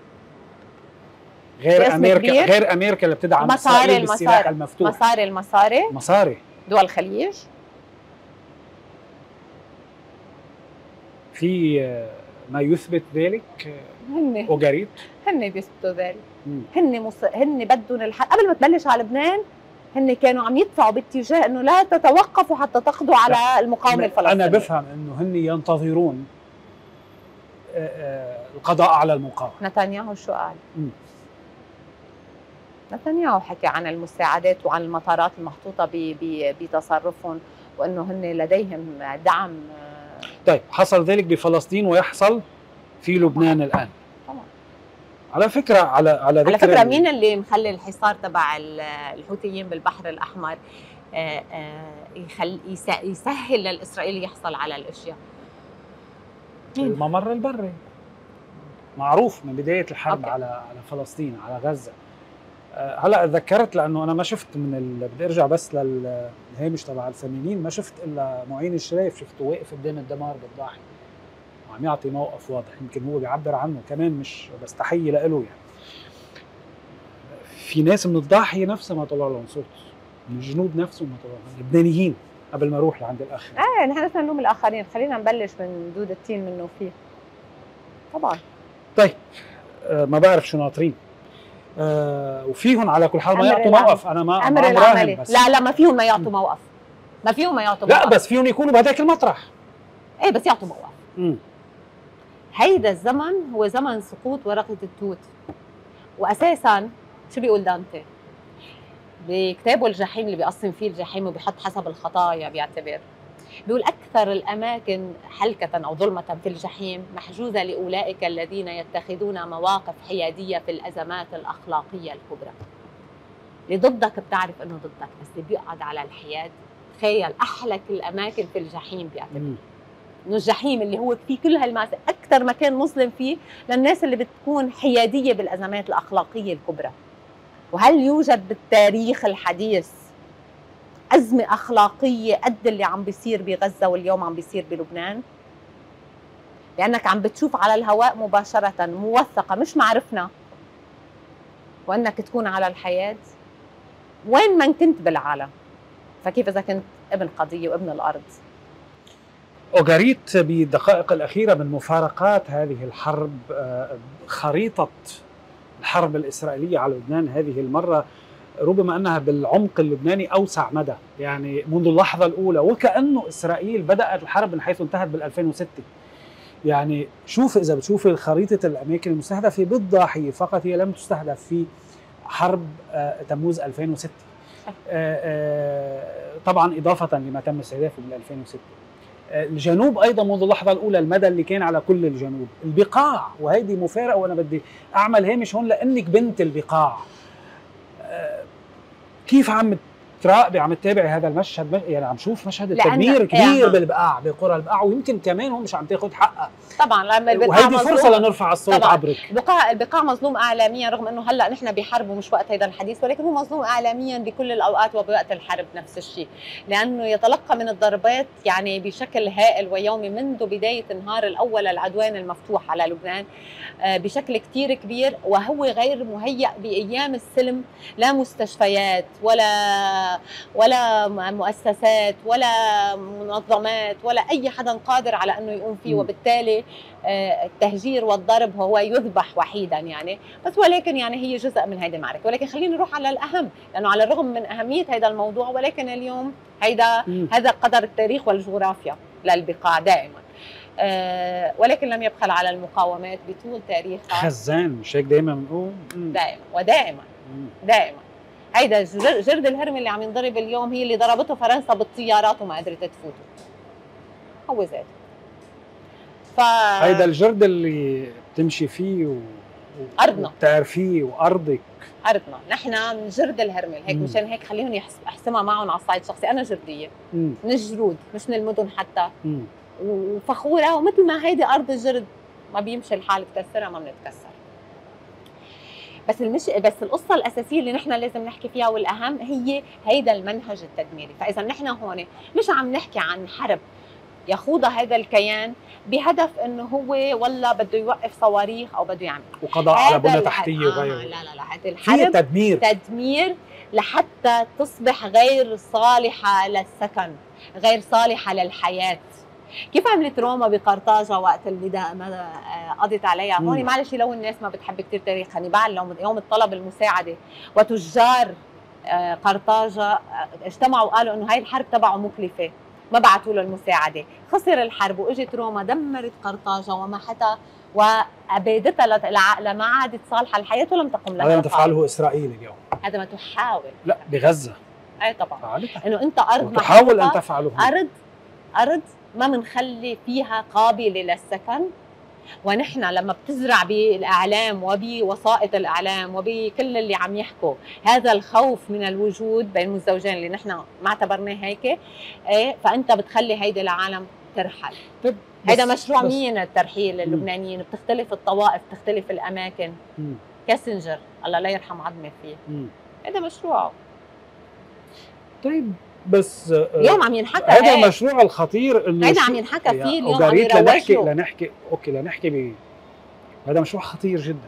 غير امريكا كبير. غير امريكا اللي بتدعم مصاري بالسلاح المفتوح. مصاري المصاري مصاري دول الخليج. في ما يثبت ذلك؟ هن اوغاريت هن بيثبتوا ذلك. مم. هن مص... هن بدهم الحق قبل ما تبلش على لبنان. هن كانوا عم يدفعوا باتجاه انه لا تتوقفوا حتى تقضوا على المقاومه الفلسطينيه. انا بفهم انه هن ينتظرون القضاء على المقاومه. نتنياهو شو قال؟ مم. نتنياهو حكى عن المساعدات وعن المطارات المحطوطه ب... ب... بتصرفهم وانه هن لديهم دعم. طيب حصل ذلك بفلسطين ويحصل في لبنان طبعا. الان طبعا. على فكره على على على فكره مين اللي مخلي الحصار تبع الحوثيين بالبحر الاحمر يخل يسهل للاسرائيلي يحصل على الاشياء؟ الممر البري معروف من بدايه الحرب أوكي. على على فلسطين على غزه. هلا تذكرت لانه انا ما شفت من ال... بدي ارجع بس للهامش تبع الفنانين، ما شفت الا معين الشرايف شفته واقف قدام الدمار بالضاحي وعم يعطي موقف واضح، يمكن هو بيعبر عنه كمان مش بس تحيه له يعني. في ناس من الضاحيه نفسها ما طلع لهم صوت، من الجنود نفسهم ما طلع لهم، اللبنانيين قبل ما اروح لعند الاخر. اه نحن بدنا نلوم الاخرين، خلينا نبلش من دود التين منه فيه. طبعا. طيب آه ما بعرف شو ناطرين. آه وفيهم على كل حال ما يعطوا موقف. انا ما امر العملي بس لا لا ما فيهم ما يعطوا موقف، ما فيهم ما يعطوا موقف. لا بس فيهم يكونوا بهذاك المطرح. ايه بس يعطوا موقف. امم هيدا الزمن هو زمن سقوط ورقه التوت. واساسا شو بيقول دانتي بكتابه الجحيم اللي بيقسم فيه الجحيم وبيحط حسب الخطايا بيعتبر، بيقول اكثر الاماكن حلكه او ظلمه في الجحيم محجوزه لاولئك الذين يتخذون مواقف حياديه في الازمات الاخلاقيه الكبرى. اللي ضدك بتعرف انه ضدك، بس اللي بيقعد على الحياد تخيل احلك الاماكن في الجحيم بيعتبر انه الجحيم اللي هو فيه كل هالماسة اكثر مكان مظلم فيه للناس اللي بتكون حياديه بالازمات الاخلاقيه الكبرى. وهل يوجد بالتاريخ الحديث أزمة أخلاقية قد اللي عم بيصير بغزة واليوم عم بيصير بلبنان؟ لأنك عم بتشوف على الهواء مباشرة موثقة مش معرفنا وأنك تكون على الحياة وين من كنت بالعالم، فكيف إذا كنت ابن قضية وابن الأرض؟ أوغاريت بالدقائق الأخيرة من مفارقات هذه الحرب خريطة الحرب الإسرائيلية على لبنان هذه المرة ربما أنها بالعمق اللبناني أوسع مدى، يعني منذ اللحظة الأولى وكأنه إسرائيل بدأت الحرب من حيث انتهت بالألفين وستة. يعني شوف إذا بتشوف خريطة الأماكن المستهدفة بالضاحية فقط هي لم تستهدف في حرب تموز ألفين وستة، طبعا إضافة لما تم استهدافه من ألفين وستة. الجنوب ايضا منذ اللحظه الاولى المدى اللي كان على كل الجنوب. البقاع وهيدي مفارقه وانا بدي اعمل هامش هون لانك بنت البقاع. كيف عم تراقبي عم تتابعي هذا المشهد؟ يعني عم شوف مشهد التدمير كبير بالبقاع بقرى البقاع ويمكن كمان هو مش عم تاخذ حقها. طبعا لما البقاع وهيدي فرصه لنرفع الصوت طبعاً. عبرك البقاع البقاع مظلوم اعلاميا رغم انه هلا نحن بحرب ومش وقت هذا الحديث، ولكن هو مظلوم اعلاميا بكل الاوقات وبوقت الحرب نفس الشيء، لانه يتلقى من الضربات يعني بشكل هائل ويومي منذ بدايه النهار الاول العدوان المفتوح على لبنان بشكل كثير كبير، وهو غير مهيأ بايام السلم لا مستشفيات ولا ولا ولا مؤسسات ولا منظمات ولا اي حدا قادر على انه يقوم فيه، وبالتالي التهجير والضرب هو يذبح وحيدا يعني. بس ولكن يعني هي جزء من هذه المعركه. ولكن خلينا نروح على الاهم، لانه على الرغم من اهميه هذا الموضوع ولكن اليوم هيدا هذا قدر التاريخ والجغرافيا للبقاع دائما. أه ولكن لم يبخل على المقاومات بطول تاريخها خزان، مش هيك دائما بنقول؟ دائما ودائما دائما. هيدا جرد الهرم اللي عم ينضرب اليوم هي اللي ضربته فرنسا بالطيارات وما قدرت تفوته، هو ذاته. ف هيدا الجرد اللي بتمشي فيه و... ارضنا وبتعرفيه وارضك، ارضنا نحن من جرد الهرمل. هيك مشان هيك خليهم احسمها معهم على الصعيد الشخصي، انا جرديه مم. من الجرود مش من المدن حتى، مم. وفخوره، ومثل ما هيدي ارض الجرد ما بيمشي الحال تكسرها ما بنتكسر. بس المش بس القصه الاساسيه اللي نحن لازم نحكي فيها والاهم هي هيدا المنهج التدميري. فاذا نحن هون مش عم نحكي عن حرب يخوض هذا الكيان بهدف انه هو والله بده يوقف صواريخ او بده يعمل وقضاء على بنى تحتيه وغيره. آه لا لا لا، هذه الحرب تدمير تدمير لحتى تصبح غير صالحه للسكن، غير صالحه للحياه. كيف عملت روما بقرطاجة وقت اللي ما قضت عليها؟ هون معلش لو الناس ما بتحب كثير تاريخ هانيبال يوم الطلب المساعدة وتجار قرطاجة اجتمعوا وقالوا انه هاي الحرب تبعه مكلفة، ما بعثوا له المساعدة، خسر الحرب واجت روما دمرت قرطاجة ومحتها وابادتها لما عادت صالحة الحياة ولم تقم لها. هذا ما تفعله اسرائيل اليوم، هذا ما تحاول. لا بغزة اي طبعا انه انت ارض تحاول ان تفعله، ارض ارض ما بنخلي فيها قابله للسكن. ونحن لما بتزرع بالاعلام وبوسائط الاعلام وبكل اللي عم يحكوا هذا الخوف من الوجود بين المزدوجين اللي نحن ما اعتبرناه هيك، ايه فانت بتخلي هيدي العالم ترحل. طيب هيدا مشروع بس مين الترحيل؟ اللبنانيين. بتختلف الطوائف، بتختلف الاماكن. مم. كاسنجر الله لا يرحم عظمه فيه، هذا مشروعه. طيب بس اليوم عم ينحكى هذا المشروع الخطير انه هذا عم ينحكى فيه اليوم، عم يروجوا لنحكي لنحكي اوكي لنحكي ب هذا مشروع خطير جدا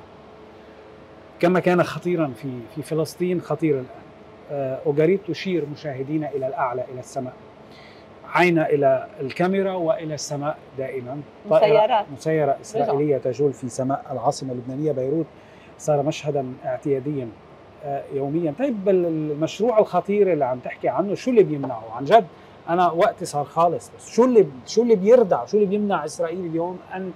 كما كان خطيرا في في فلسطين، خطير الان. اوغاريت تشير مشاهدينا الى الاعلى، الى السماء، عين الى الكاميرا والى السماء دائما. مسيرات مسيره اسرائيليه تجول في سماء العاصمه اللبنانيه بيروت، صار مشهدا اعتياديا يوميا. طيب المشروع الخطير اللي عم تحكي عنه شو اللي بيمنعه؟ عن جد انا وقتي صار خالص، بس شو اللي شو اللي بيردع، شو اللي بيمنع اسرائيل اليوم ان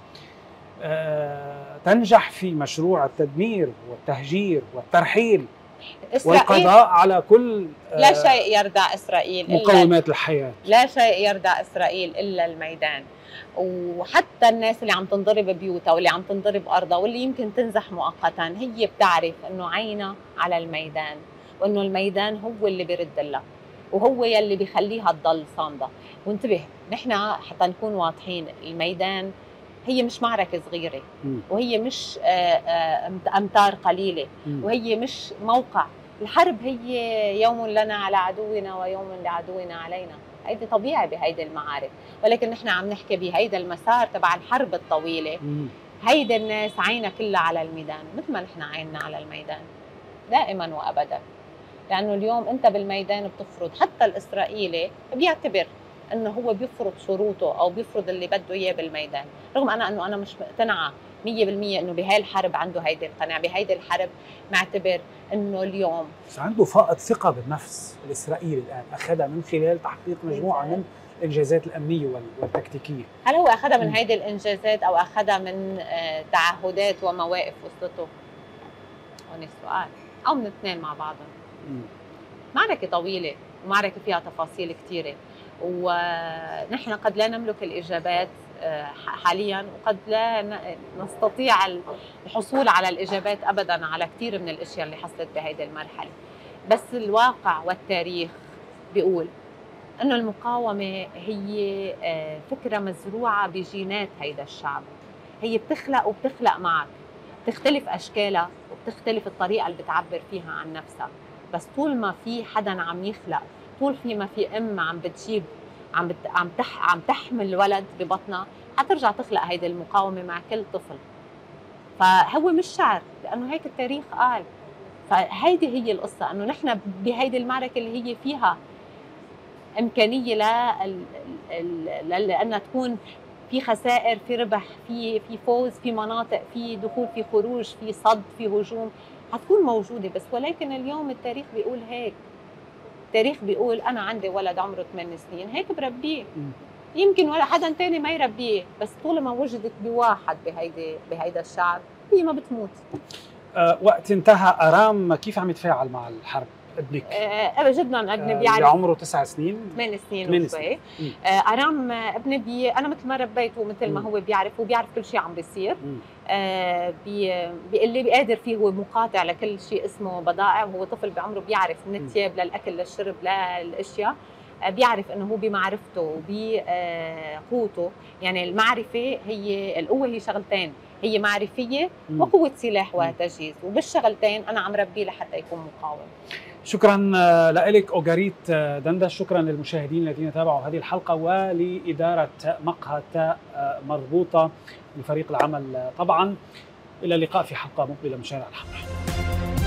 تنجح في مشروع التدمير والتهجير والترحيل والقضاء على كل لا شيء يردع اسرائيل مقومات الحياه، لا شيء يردع اسرائيل الا الميدان. وحتى الناس اللي عم تنضرب بيوتها واللي عم تنضرب ارضها واللي يمكن تنزح مؤقتا هي بتعرف انه عينها على الميدان، وانه الميدان هو اللي بيرد لها وهو يلي بيخليها تضل صامده. وانتبه نحن حتى نكون واضحين، الميدان هي مش معركه صغيره، وهي مش امتار قليله، وهي مش موقع. الحرب هي يوم لنا على عدونا ويوم لعدونا علينا، هيدي طبيعي بهيدي المعارك. ولكن نحن عم نحكي بهيدا المسار تبع الحرب الطويله. هيدا الناس عينها كلها على الميدان، مثل ما نحن عيننا على الميدان دائما وابدا. لانه اليوم انت بالميدان بتفرض، حتى الاسرائيلي بيعتبر انه هو بيفرض شروطه او بيفرض اللي بده اياه بالميدان، رغم انا انه انا مش مقتنعه مية بالمية انه بهاي الحرب عنده هيدي القناعه. بهيدي الحرب معتبر انه اليوم بس عنده فائض ثقه بالنفس الاسرائيلي الان، اخذها من خلال تحقيق مجموعه من الانجازات الامنيه والتكتيكيه. هل هو اخذها من هيدي الانجازات او اخذها من تعهدات ومواقف وصلته؟ هون السؤال، او من الاثنين مع بعضهم. مم. معركه طويله ومعركه فيها تفاصيل كثيره، ونحن قد لا نملك الاجابات حاليا، وقد لا نستطيع الحصول على الاجابات ابدا على كثير من الاشياء اللي حصلت بهيدي المرحله. بس الواقع والتاريخ بيقول انه المقاومه هي فكره مزروعه بجينات هيدا الشعب، هي بتخلق وبتخلق معك، بتختلف اشكالها وبتختلف الطريقه اللي بتعبر فيها عن نفسها. بس طول ما في حدا عم يخلق، طول في ما في ام عم بتجيب عم بت... عم تح... عم تحمل ولد ببطنها، حترجع تخلق هيدي المقاومه مع كل طفل. فهو مش شعر، لانه هيك التاريخ قال. فهيدي هي القصه، انه نحن بهيدي المعركه اللي هي فيها امكانيه لانها تكون في خسائر، في ربح، في في فوز، في مناطق، في دخول، في خروج، في صد، في هجوم، حتكون موجوده. بس ولكن اليوم التاريخ بيقول هيك، التاريخ بيقول انا عندي ولد عمره ثمان سنين هيك بربيه، يمكن ولا حدا تاني ما يربيه، بس طول ما وجدت بواحد بهيدي بهيدا الشعب هي ما بتموت. أه وقت انتهى ارام كيف عم يتفاعل مع الحرب ابنك؟ أه جدا ابني أه بيعرف، عمره تسع سنين ثمان سنين وشوي. أه ارام ابني بي انا مثل ما ربيته مثل ما هو بيعرف، وبيعرف كل شيء عم بيصير. أه بي اللي بيقدر فيه هو مقاطع لكل شيء اسمه بضائع، وهو طفل بعمره بيعرف من الثياب للاكل للشرب للاشياء. بيعرف انه هو بمعرفته وبقوته، يعني المعرفه هي القوه، هي شغلتين، هي معرفيه وقوه سلاح وتجهيز، وبالشغلتين انا عم ربيه لحتى يكون مقاوم. شكرا لك أوغاريت دندش، شكرا للمشاهدين الذين تابعوا هذه الحلقه ولاداره مقهى تاء مربوطه لفريق العمل طبعا. الى اللقاء في حلقه مقبله من شارع الحمراء.